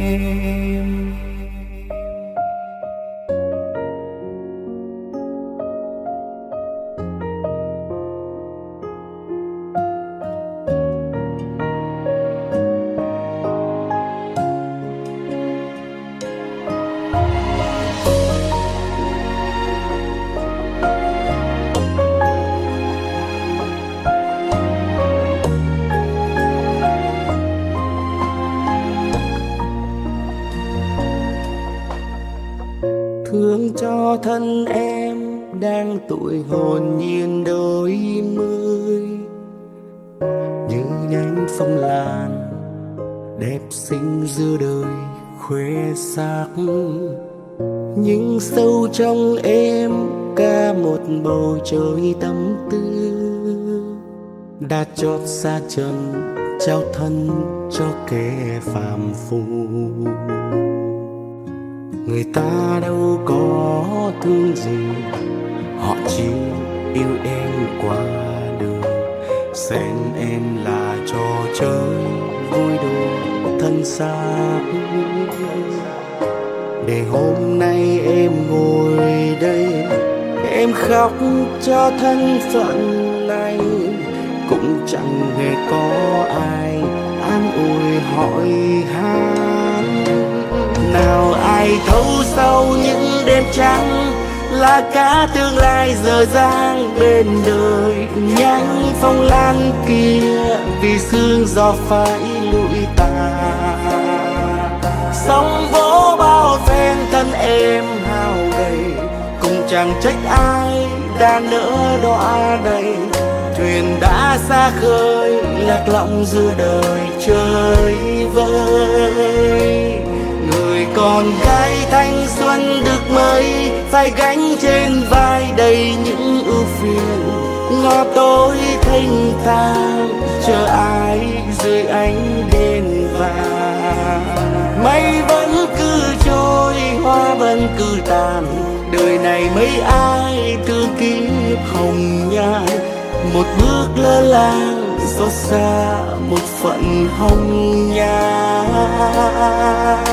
Thương cho thân em đang tuổi hồn nhiên đôi mươi, như nhánh phong lan đẹp xinh giữa đời khoe sắc. Nhưng sâu trong em cả một bầu trời tâm tư, đã chót xa trần trao thân cho kẻ phàm phu. Người ta đâu có thương gì, họ chỉ yêu em qua đường, xem em là trò chơi vui đùa thân xác. Để hôm nay em ngồi đây, em khóc cho thân phận này, cũng chẳng hề có ai an ủi hỏi han. Nào ai thấu sau những đêm trắng là cả tương lai dở dang bên đời. Nhánh phong lan kia vì sương gió phải lụi tàn, sóng vỗ bao phen thân em hao gầy, cũng chẳng trách ai đã nỡ đọa đầy. Thuyền đã xa khơi lạc lõng giữa đời chơi vơi. Người con gái thanh xuân được mấy, phải gánh trên vai đầy những ưu phiền. Ngõ tối thênh thang chờ ai dưới ánh đèn vàng. Mây vẫn cứ trôi hoa vẫn cứ tàn. Đời này mấy ai thương kiếp hồng nhan, một bước lơ làng xót xa một phận hồng nhan.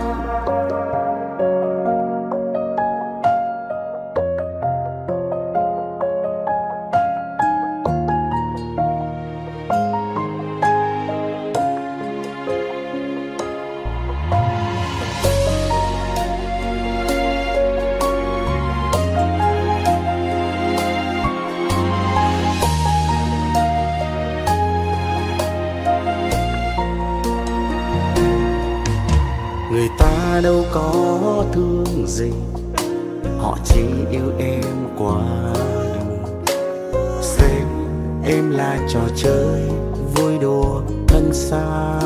Người ta đâu có thương gì, họ chỉ yêu em qua đường. Xem em là trò chơi vui đùa thân xác,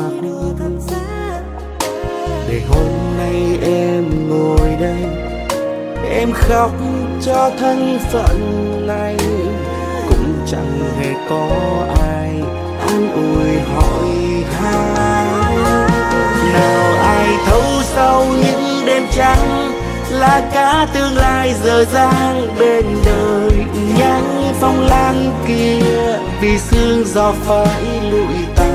để hôm nay em ngồi đây em khóc cho thân phận này. Cũng chẳng hề có ai an ủi hỏi han. Nào ai thấu sau những đêm trắng là cả tương lai dở dang bên đời. Nhánh phong lan kia vì sương gió phải lụi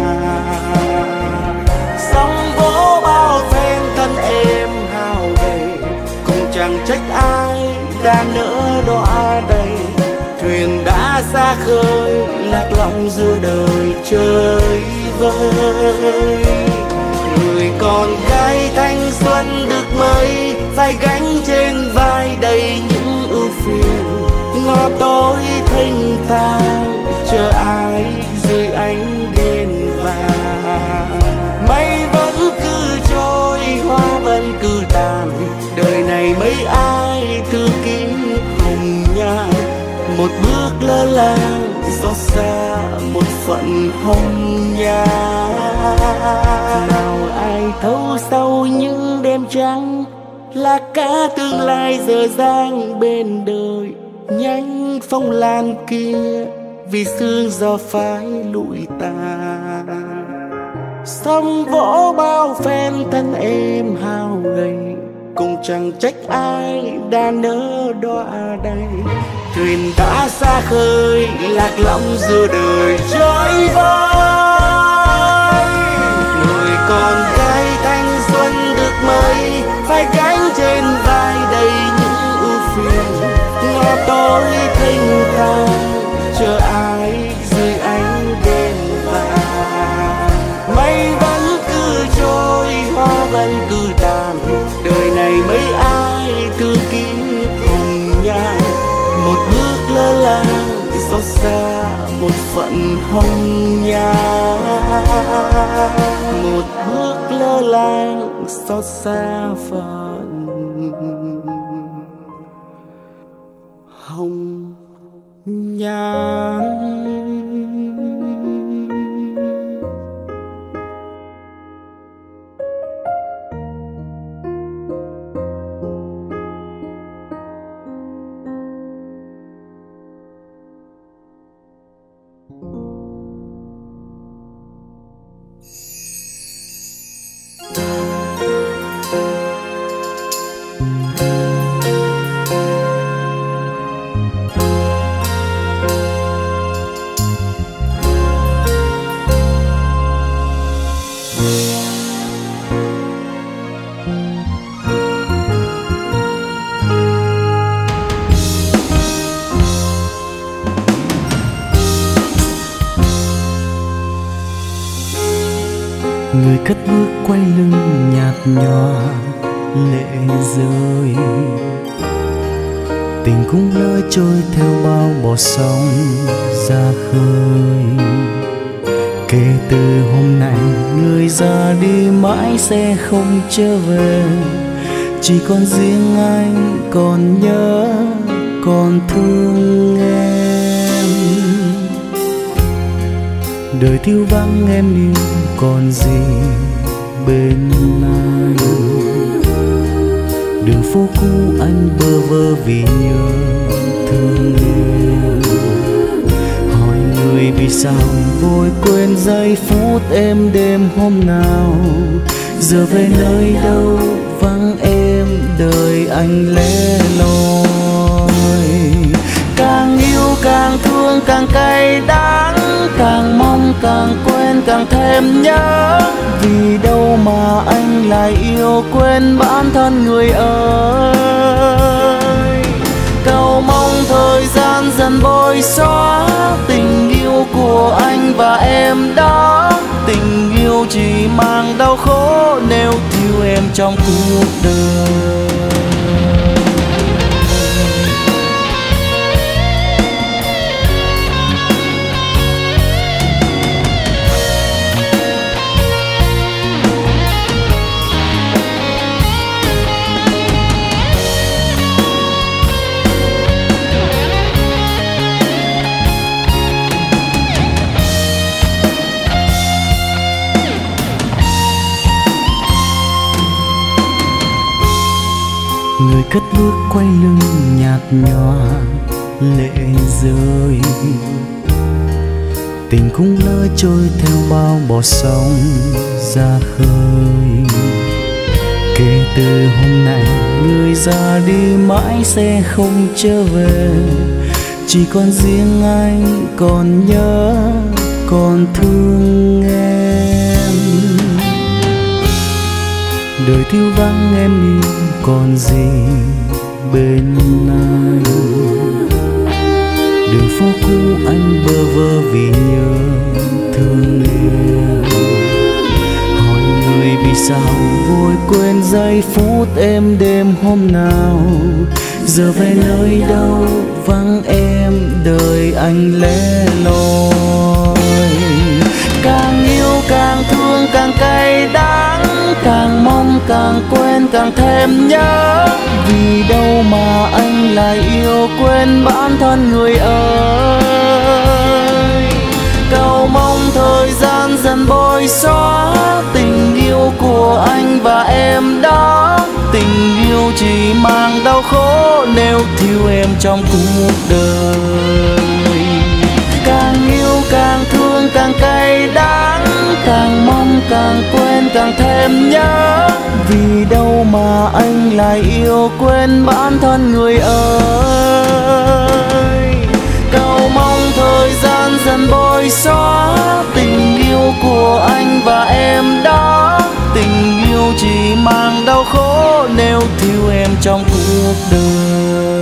tàn. Sóng vỗ bao phen thân em hao gầy, cũng chẳng trách ai đã nỡ đọa đầy. Thuyền đã xa khơi lạc lõng giữa đời chơi vơi. Người con gái thanh xuân được mới phải gánh trên vai đầy những ưu phiền. Ngõ tối thênh thang chờ ai dưới ánh đèn vàng. Mây vẫn cứ trôi, hoa vẫn cứ tàn. Đời này mấy ai thương kiếp hồng nhan, một bước lơ làng xót xa một phận hồng nhan. Nào ai thấu sau những đêm trắng là cả tương lai dở dang bên đời. Nhánh phong lan kia vì sương gió phai lụi tàn. Sóng vỗ bao phen thân em hao gầy, cũng chẳng trách ai đã nỡ đọa đầy. Thuyền đã xa khơi lạc lõng giữa đời trôi vơi. Người con gái thanh xuân được mới phải gánh trên vai đầy những ưu phiền. Ngõ tối thênh thang chờ ai dưới ánh đèn vàng. Mây vẫn cứ trôi, hoa vẫn cứ tàn. Đời này mấy ai thương kiếp hồng nhan, một bước lơ làng xót xa một phận hồng nhan. Một bước lơ làng xót xa phận hồng nhan. Người cất bước quay lưng nhạt nhòa lệ rơi. Tình cũng lỡ trôi theo bao bọt sóng ra khơi. Kể từ hôm nay người ra đi mãi sẽ không trở về. Chỉ còn riêng anh còn nhớ còn thương em. Đời thiếu vắng em yêu còn gì bên anh. Đường phố cũ anh bơ vơ vì nhớ thương em. Hỏi người vì sao vội quên giây phút êm đêm hôm nào. Giờ về nơi đâu vắng em đời anh lẻ loi. Càng yêu càng thương càng cay đắng, càng mong càng quên càng thêm nhớ. Vì đâu mà anh lại yêu quên bản thân người ơi. Cầu mong thời gian dần bôi xóa tình yêu của anh và em đó. Tình yêu chỉ mang đau khổ nếu thiếu em trong cuộc đời. Người cất bước quay lưng nhạt nhòa lệ rơi. Tình cũng lỡ trôi theo bao bọt sóng ra khơi. Kể từ hôm nay người ra đi mãi sẽ không trở về. Chỉ còn riêng anh còn nhớ còn thương em. Đời thiếu vắng em yêu còn gì bên anh. Đường phố cũ anh bơ vơ vì nhớ thương em. Hỏi người vì sao vội quên giây phút êm đêm hôm nào. Giờ về nơi đâu vắng em đời anh lẻ loi. Càng yêu càng thương càng cay đắng, càng mong càng quên càng thêm nhớ. Vì đâu mà anh lại yêu quên bản thân người ơi. Cầu mong thời gian dần bôi xóa tình yêu của anh và em đó. Tình yêu chỉ mang đau khổ nếu thiếu em trong cuộc đời. Càng yêu càng thương càng cay đắng, càng mong càng quên càng thêm nhớ. Vì đâu mà anh lại yêu quên bản thân người ơi. Cầu mong thời gian dần bôi xóa tình yêu của anh và em đó. Tình yêu chỉ mang đau khổ nếu thiếu em trong cuộc đời.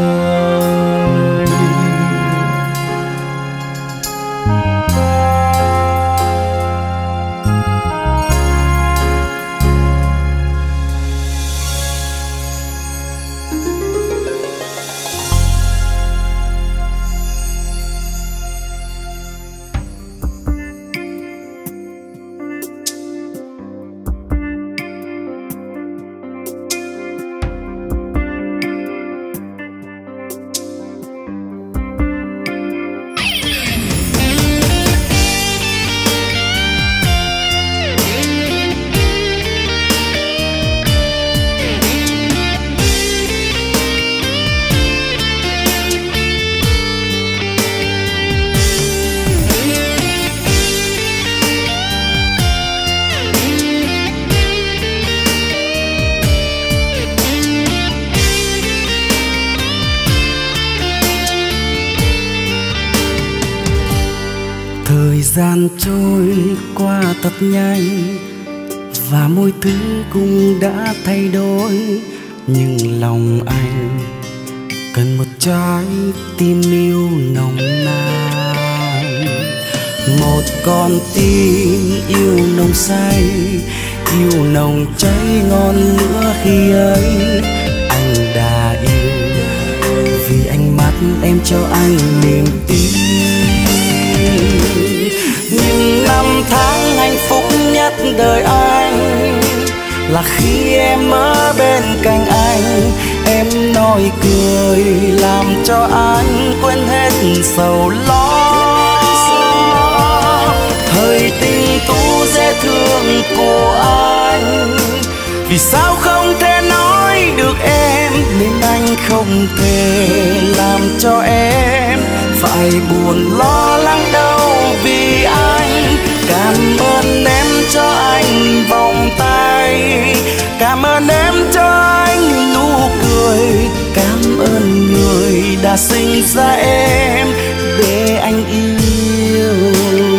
Thời gian trôi qua thật nhanh và mọi thứ cũng đã thay đổi. Nhưng lòng anh cần một trái tim yêu nồng nàn. Một con tim yêu nồng say, yêu nồng cháy ngọn lửa khi ấy. Anh đã yêu vì ánh mắt em cho anh niềm tin. Nhưng năm tháng hạnh phúc nhất đời anh là khi em ở bên cạnh anh. Em nói cười làm cho anh quên hết sầu lo. Thời tình tú dễ thương của anh, vì sao không thể nói được em, nên anh không thể làm cho em phải buồn lo lắng đâu. Vì anh cảm ơn em cho anh vòng tay, cảm ơn em cho anh cảm ơn người đã sinh ra em để anh yêu.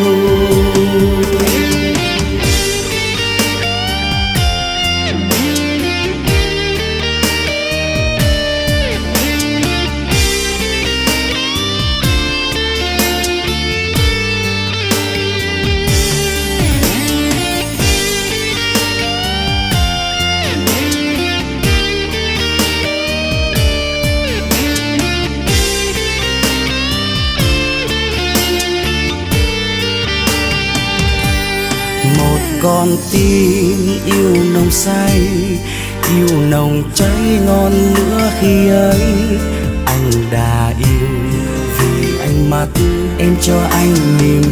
Con tim yêu nồng say, yêu nồng cháy ngon lửa khi ấy anh đã yêu, vì ánh mắt em cho anh niềm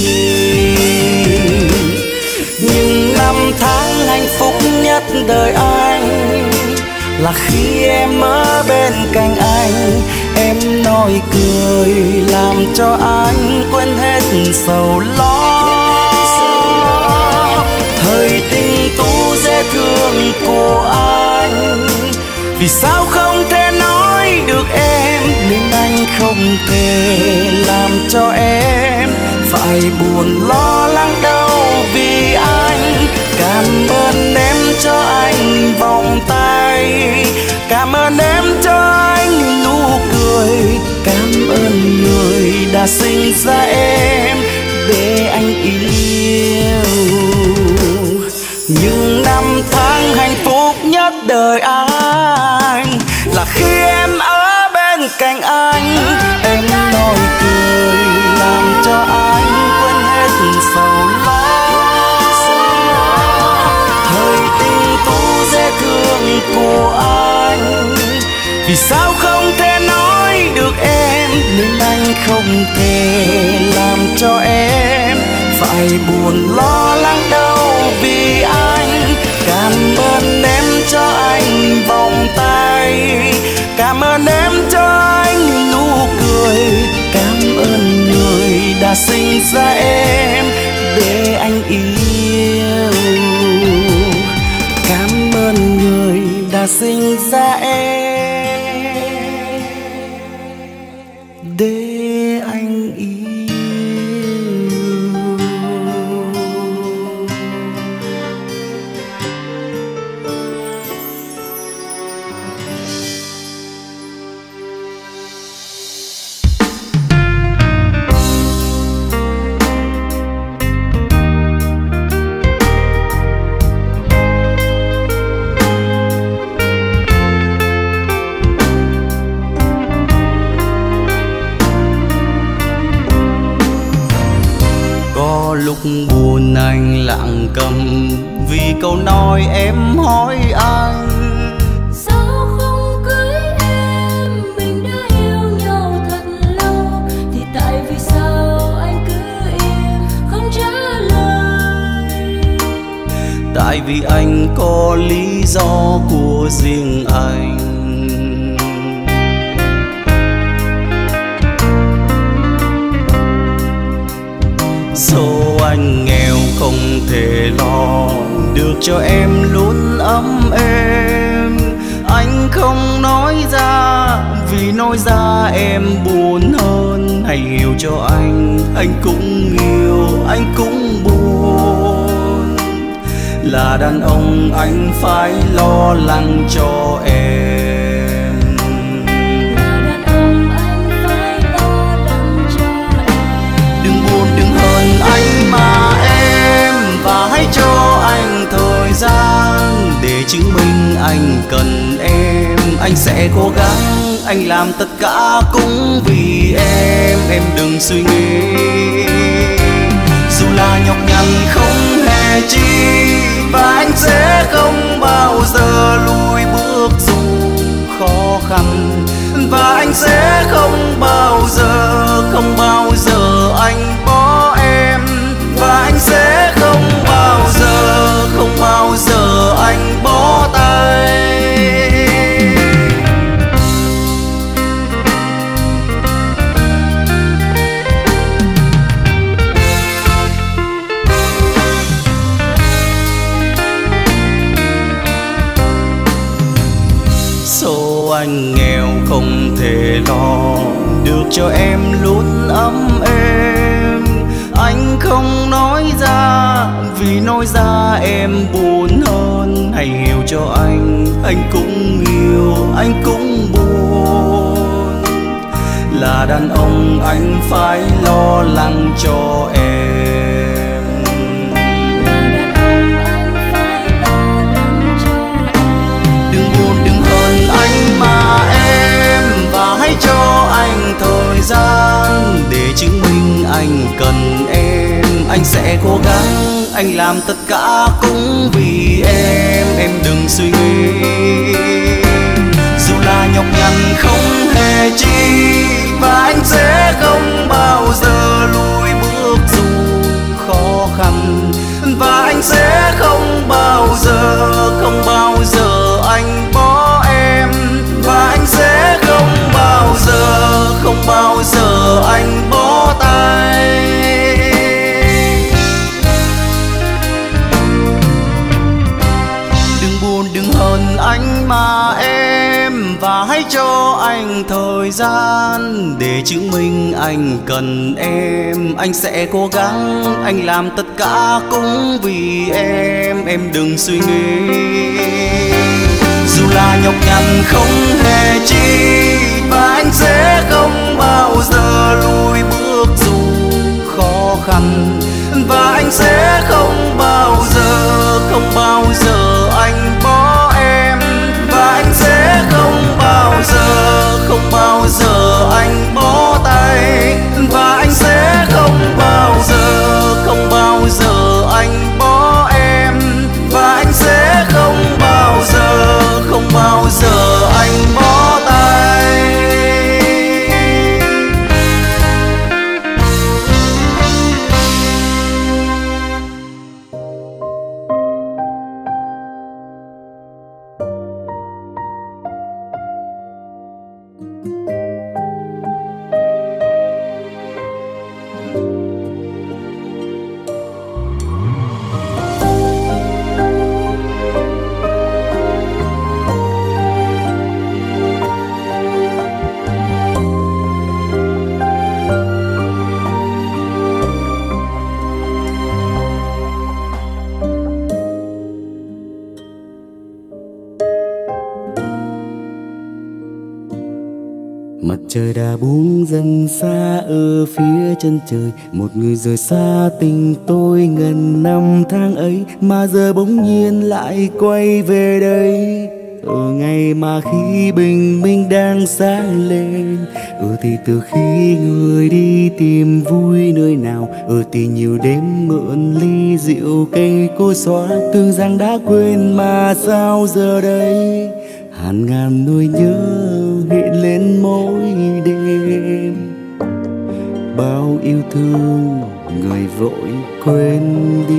tin. Nhưng năm tháng hạnh phúc nhất đời anh là khi em ở bên cạnh anh. Em nói cười làm cho anh quên hết sầu lo. Thời tình tú dễ thương của anh, vì sao không thể nói được em, nên anh không thể làm cho em phải buồn lo lắng đâu vì anh. Cảm ơn em cho anh vòng tay, cảm ơn em cho anh nụ cười, cảm ơn người đã sinh ra em để anh yêu. Nhưng năm tháng hạnh phúc nhất đời anh là khi em ở bên cạnh anh. Em nói cười làm cho anh quên hết sầu lo. Thời tình tú dễ thương của anh, vì sao không thể nói được em, nên anh không thể làm cho em phải buồn lo lắng đâu vì anh. Cảm ơn em cho anh vòng tay, cảm ơn em cho anh nụ cười, cảm ơn người đã sinh ra em để anh yêu. Cảm ơn người đã sinh ra em để anh yêu. Lúc buồn anh lặng câm vì câu nói em hỏi anh. Sao không cưới em, mình đã yêu nhau thật lâu, thì tại vì sao anh cứ im không trả lời? Tại vì anh có lý do của riêng anh. Số anh nghèo không thể lo được cho em luôn ấm êm. Anh không nói ra vì nói ra em buồn hơn. Hãy hiểu cho anh, anh cũng yêu, anh cũng buồn. Là đàn ông anh phải lo lắng cho em. Là đàn ông anh phải lo lắng cho em. Đừng buồn đừng hờn anh mà em, và hãy cho anh thời gian để chứng minh anh cần em. Anh sẽ cố gắng, anh làm tất cả cũng vì em. Em đừng suy nghĩ, dù là nhọc nhằn không hề chi, và anh sẽ không bao giờ lùi bước dù khó khăn. Và anh sẽ không bao giờ, không bao giờ anh bỏ em. Và anh sẽ không bao giờ, không bao giờ anh bỏ tay. hãy nói ra em buồn hơn. Hãy hiểu cho anh, anh cũng yêu, anh cũng buồn. Là đàn ông anh phải lo lắng cho em. Đừng buồn đừng hờn anh mà em, và hãy cho anh thời gian để chứng minh anh cần em. Anh sẽ cố gắng, anh làm tất cả cũng vì em. Em đừng suy nghĩ, dù là nhọc nhằn không hề chi, và anh sẽ không bao giờ lùi bước dù khó khăn. Và anh sẽ không bao giờ, không bao giờ anh bỏ em. Và anh sẽ không bao giờ, không bao giờ anh bỏ tay. Đừng buồn đừng hờn anh mà em, và hãy cho anh thời gian để chứng minh anh cần em. Anh sẽ cố gắng, anh làm tất cả cũng vì em. Em đừng suy nghĩ, dù là nhọc nhằn không hề chi, và anh sẽ không bao giờ lùi bước dù khó khăn. Và anh sẽ không bao giờ, không bao giờ anh bỏ em. Và anh sẽ không bao giờ, không bao giờ anh bỏ tay. Và anh sẽ không bao giờ, không bao giờ anh bỏ em. Và anh sẽ không bao giờ, không bao giờ anh bỏ tay. Mặt trời đã buông dần xa ở phía chân trời. Một người rời xa tình tôi ngần năm tháng ấy, mà giờ bỗng nhiên lại quay về đây. Ở ngày mà khi bình minh đang sáng lên, ở thì từ khi người đi tìm vui nơi nào, ở thì nhiều đêm mượn ly rượu cây cô xóa. Tưởng rằng đã quên mà sao giờ đây hàng ngàn nỗi nhớ hiện lên mỗi đêm. Bao yêu thương người vội quên đi,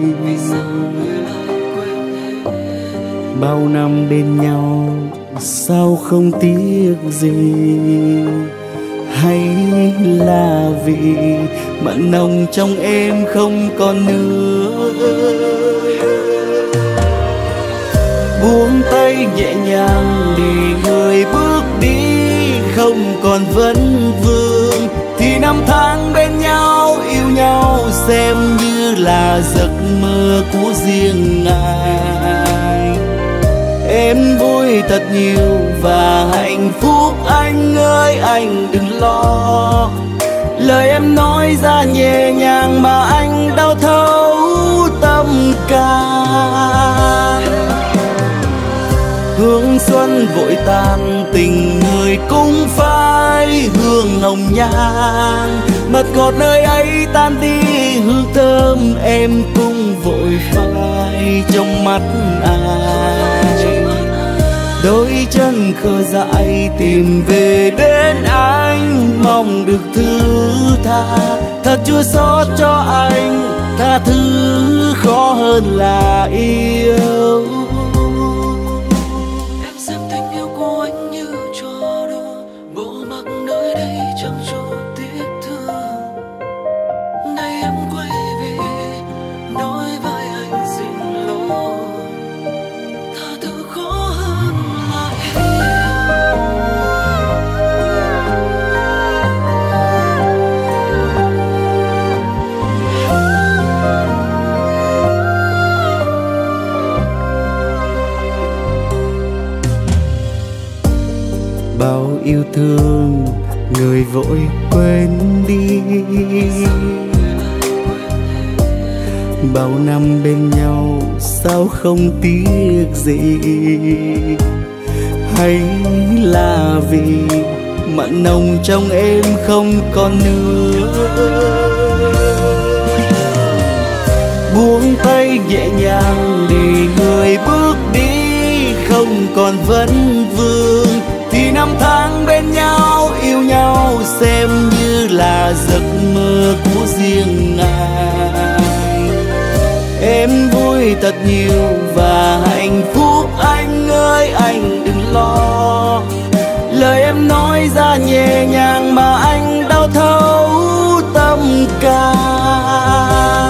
bao năm bên nhau sao không tiếc gì. Hay là vì mặn nồng trong em không còn nữa. Buông tay nhẹ nhàng để người bước đi, không còn vấn vương thì năm tháng bên nhau yêu nhau xem như là giấc mơ của riêng ai. Em vui thật nhiều và hạnh phúc anh ơi, anh đừng lo. Lời em nói ra nhẹ nhàng mà anh đau thấu tâm can. Hương xuân vội tàn, tình người cũng phai hương hồng nhan. Mật ngọt nơi ấy tan đi, hương thơm em cũng vội phai trong mắt ai. Đôi chân khờ dại tìm về bên anh, mong được thứ tha. Thật chua xót cho anh, tha thứ khó hơn là yêu. đi. Bao năm bên nhau sao không tiếc gì, hay là vì mặn nồng trong em không còn nữa. Buông tay nhẹ nhàng để người bước đi, không còn vấn vương thì năm tháng bên nhau yêu nhau xem như là giấc mơ của riêng ai. Em vui thật nhiều và hạnh phúc anh ơi anh đừng lo. Lời em nói ra nhẹ nhàng mà anh đau thấu tâm can.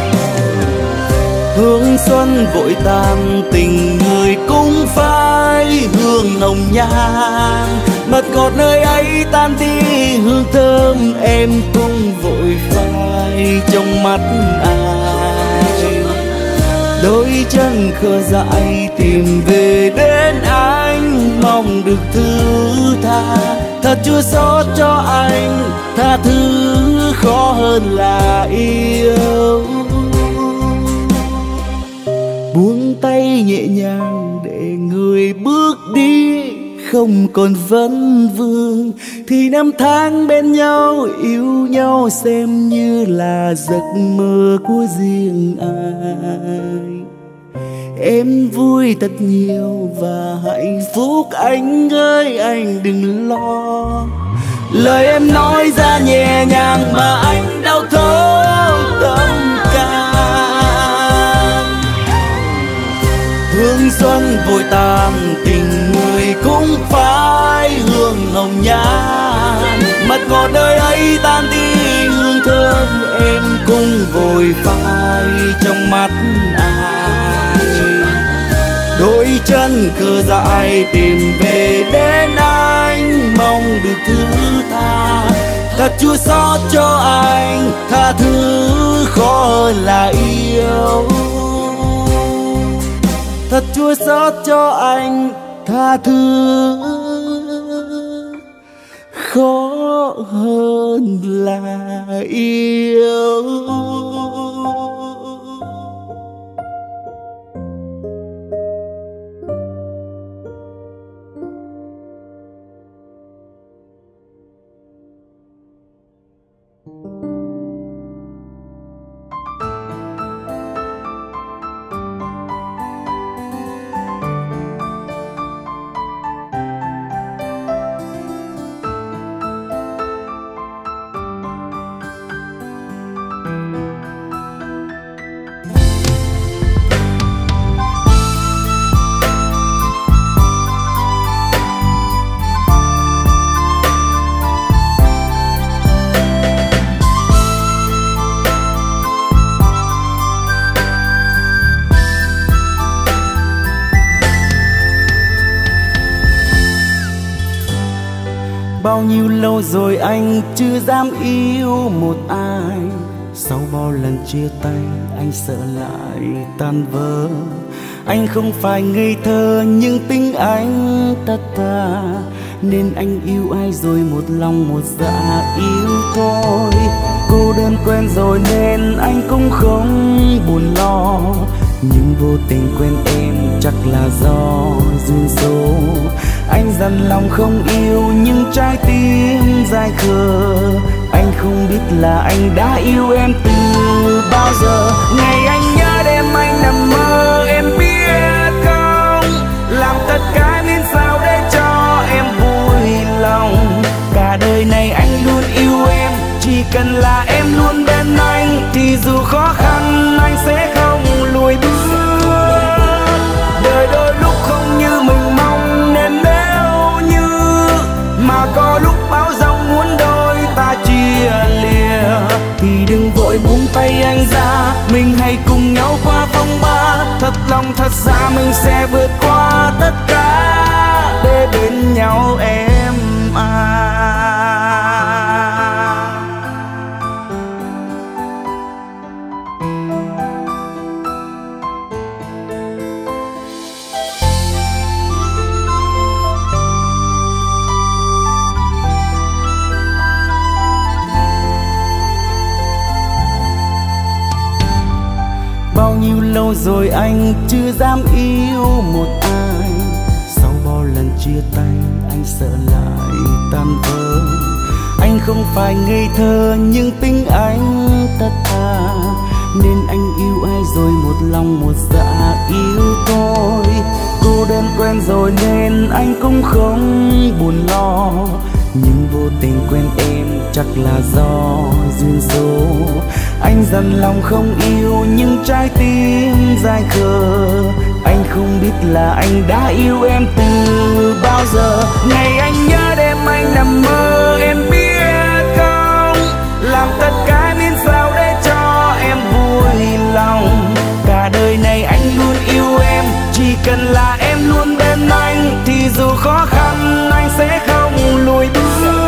Hương xuân vội tàn tình người cũng phai hương nồng nhan. Mật ngọt nơi ấy tan đi hương thơm em cũng vội phai trong mắt ai. Đôi chân khờ dại tìm về đến anh, mong được thứ tha. Thật chua xót cho anh, tha thứ khó hơn là yêu. Buông tay nhẹ nhàng để người bước đi, không còn vấn vương thì năm tháng bên nhau yêu nhau xem như là giấc mơ của riêng ai. Em vui thật nhiều và hạnh phúc anh ơi anh đừng lo. Lời em nói ra nhẹ nhàng mà anh đau thấu tâm can. Hương xuân vội tàn tình người cũng phai hương hồng nhan. Mật ngọt nơi ấy tan đi hương thơm em cũng vội phai trong mắt ai. Đôi chân cơ dại tìm về đến anh, mong được thứ tha. Thật chua xót cho anh, tha thứ khó hơn là yêu. Thật chua xót cho anh, tha thứ khó hơn là yêu. Bao nhiêu lâu rồi anh chưa dám yêu một ai. Sau bao lần chia tay anh sợ lại tan vỡ. Anh không phải ngây thơ nhưng tính anh ta ta, nên anh yêu ai rồi một lòng một dạ yêu thôi. Cô đơn quen rồi nên anh cũng không buồn lo, nhưng vô tình quen em chắc là do duyên số. Anh dằn lòng không yêu nhưng trái tim dại khờ. Anh không biết là anh đã yêu em từ bao giờ. Ngày anh nhớ đêm anh nằm mơ em biết không, làm tất cả nên sao để cho em vui lòng. Cả đời này anh luôn yêu em, chỉ cần là em luôn bên anh thì dù khó khăn anh sẽ không lùi bước. Đời đôi lúc không như mình mong nên nếu như mà có lúc bão giông muốn đôi ta chia lìa thì đừng vội buông tay anh ra, mình hãy cùng nhau qua phong ba. Thật lòng thật ra mình sẽ vượt qua tất cả để bên nhau em à. nhau rồi anh chưa dám yêu một ai. Sau bao lần chia tay anh sợ lại tan vỡ. Anh không phải ngây thơ nhưng tính anh thật thà, nên anh yêu ai rồi một lòng một dạ yêu thôi. Cô đơn quen rồi nên anh cũng không buồn lo, nhưng vô tình quen em chắc là do duyên số. Anh dằn lòng không yêu nhưng trái tim dại khờ. Anh không biết là anh đã yêu em từ bao giờ. Ngày anh nhớ đêm anh nằm mơ, em biết không, làm tất cả miễn sao để cho em vui lòng. Cả đời này anh luôn yêu em, chỉ cần là em luôn bên anh thì dù khó khăn anh sẽ không lùi bước.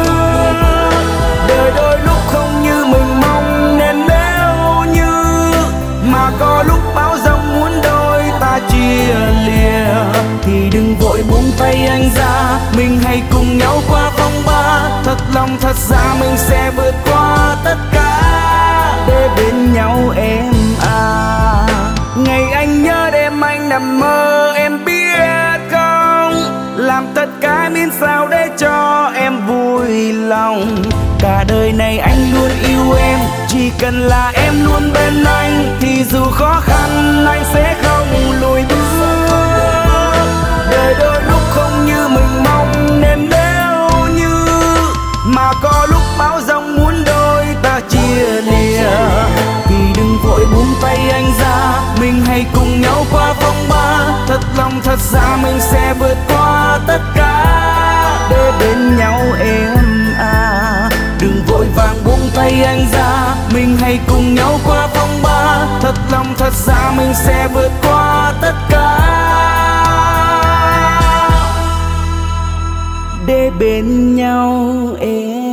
Đời đôi lúc không như mình mong, nên nếu như mà có lúc bão giông muốn đôi ta chia lìa thì đừng vội buông tay anh ra, mình hãy cùng nhau qua phong ba. Thật lòng thật ra mình sẽ vượt qua tất cả để bên nhau em à. Ngày anh nhớ đêm anh nằm mơ, em biết không, làm tất cả miễn sao để cho em vui lòng. Cả đời này anh luôn yêu em, chỉ cần là em luôn bên anh thì dù khó khăn anh sẽ không lùi bước. Đời đôi lúc không như mình mong, nên nếu như mà có lúc bão giông muốn đôi ta chia lìa thì đừng vội buông tay anh ra, mình hãy cùng nhau qua phong ba. Thật lòng thật ra mình sẽ vượt qua tất cả để bên nhau em à. Đừng vội vàng buông tay anh ra, mình hãy cùng nhau qua phong ba. Thật lòng thật ra mình sẽ vượt qua tất cả để bên nhau em.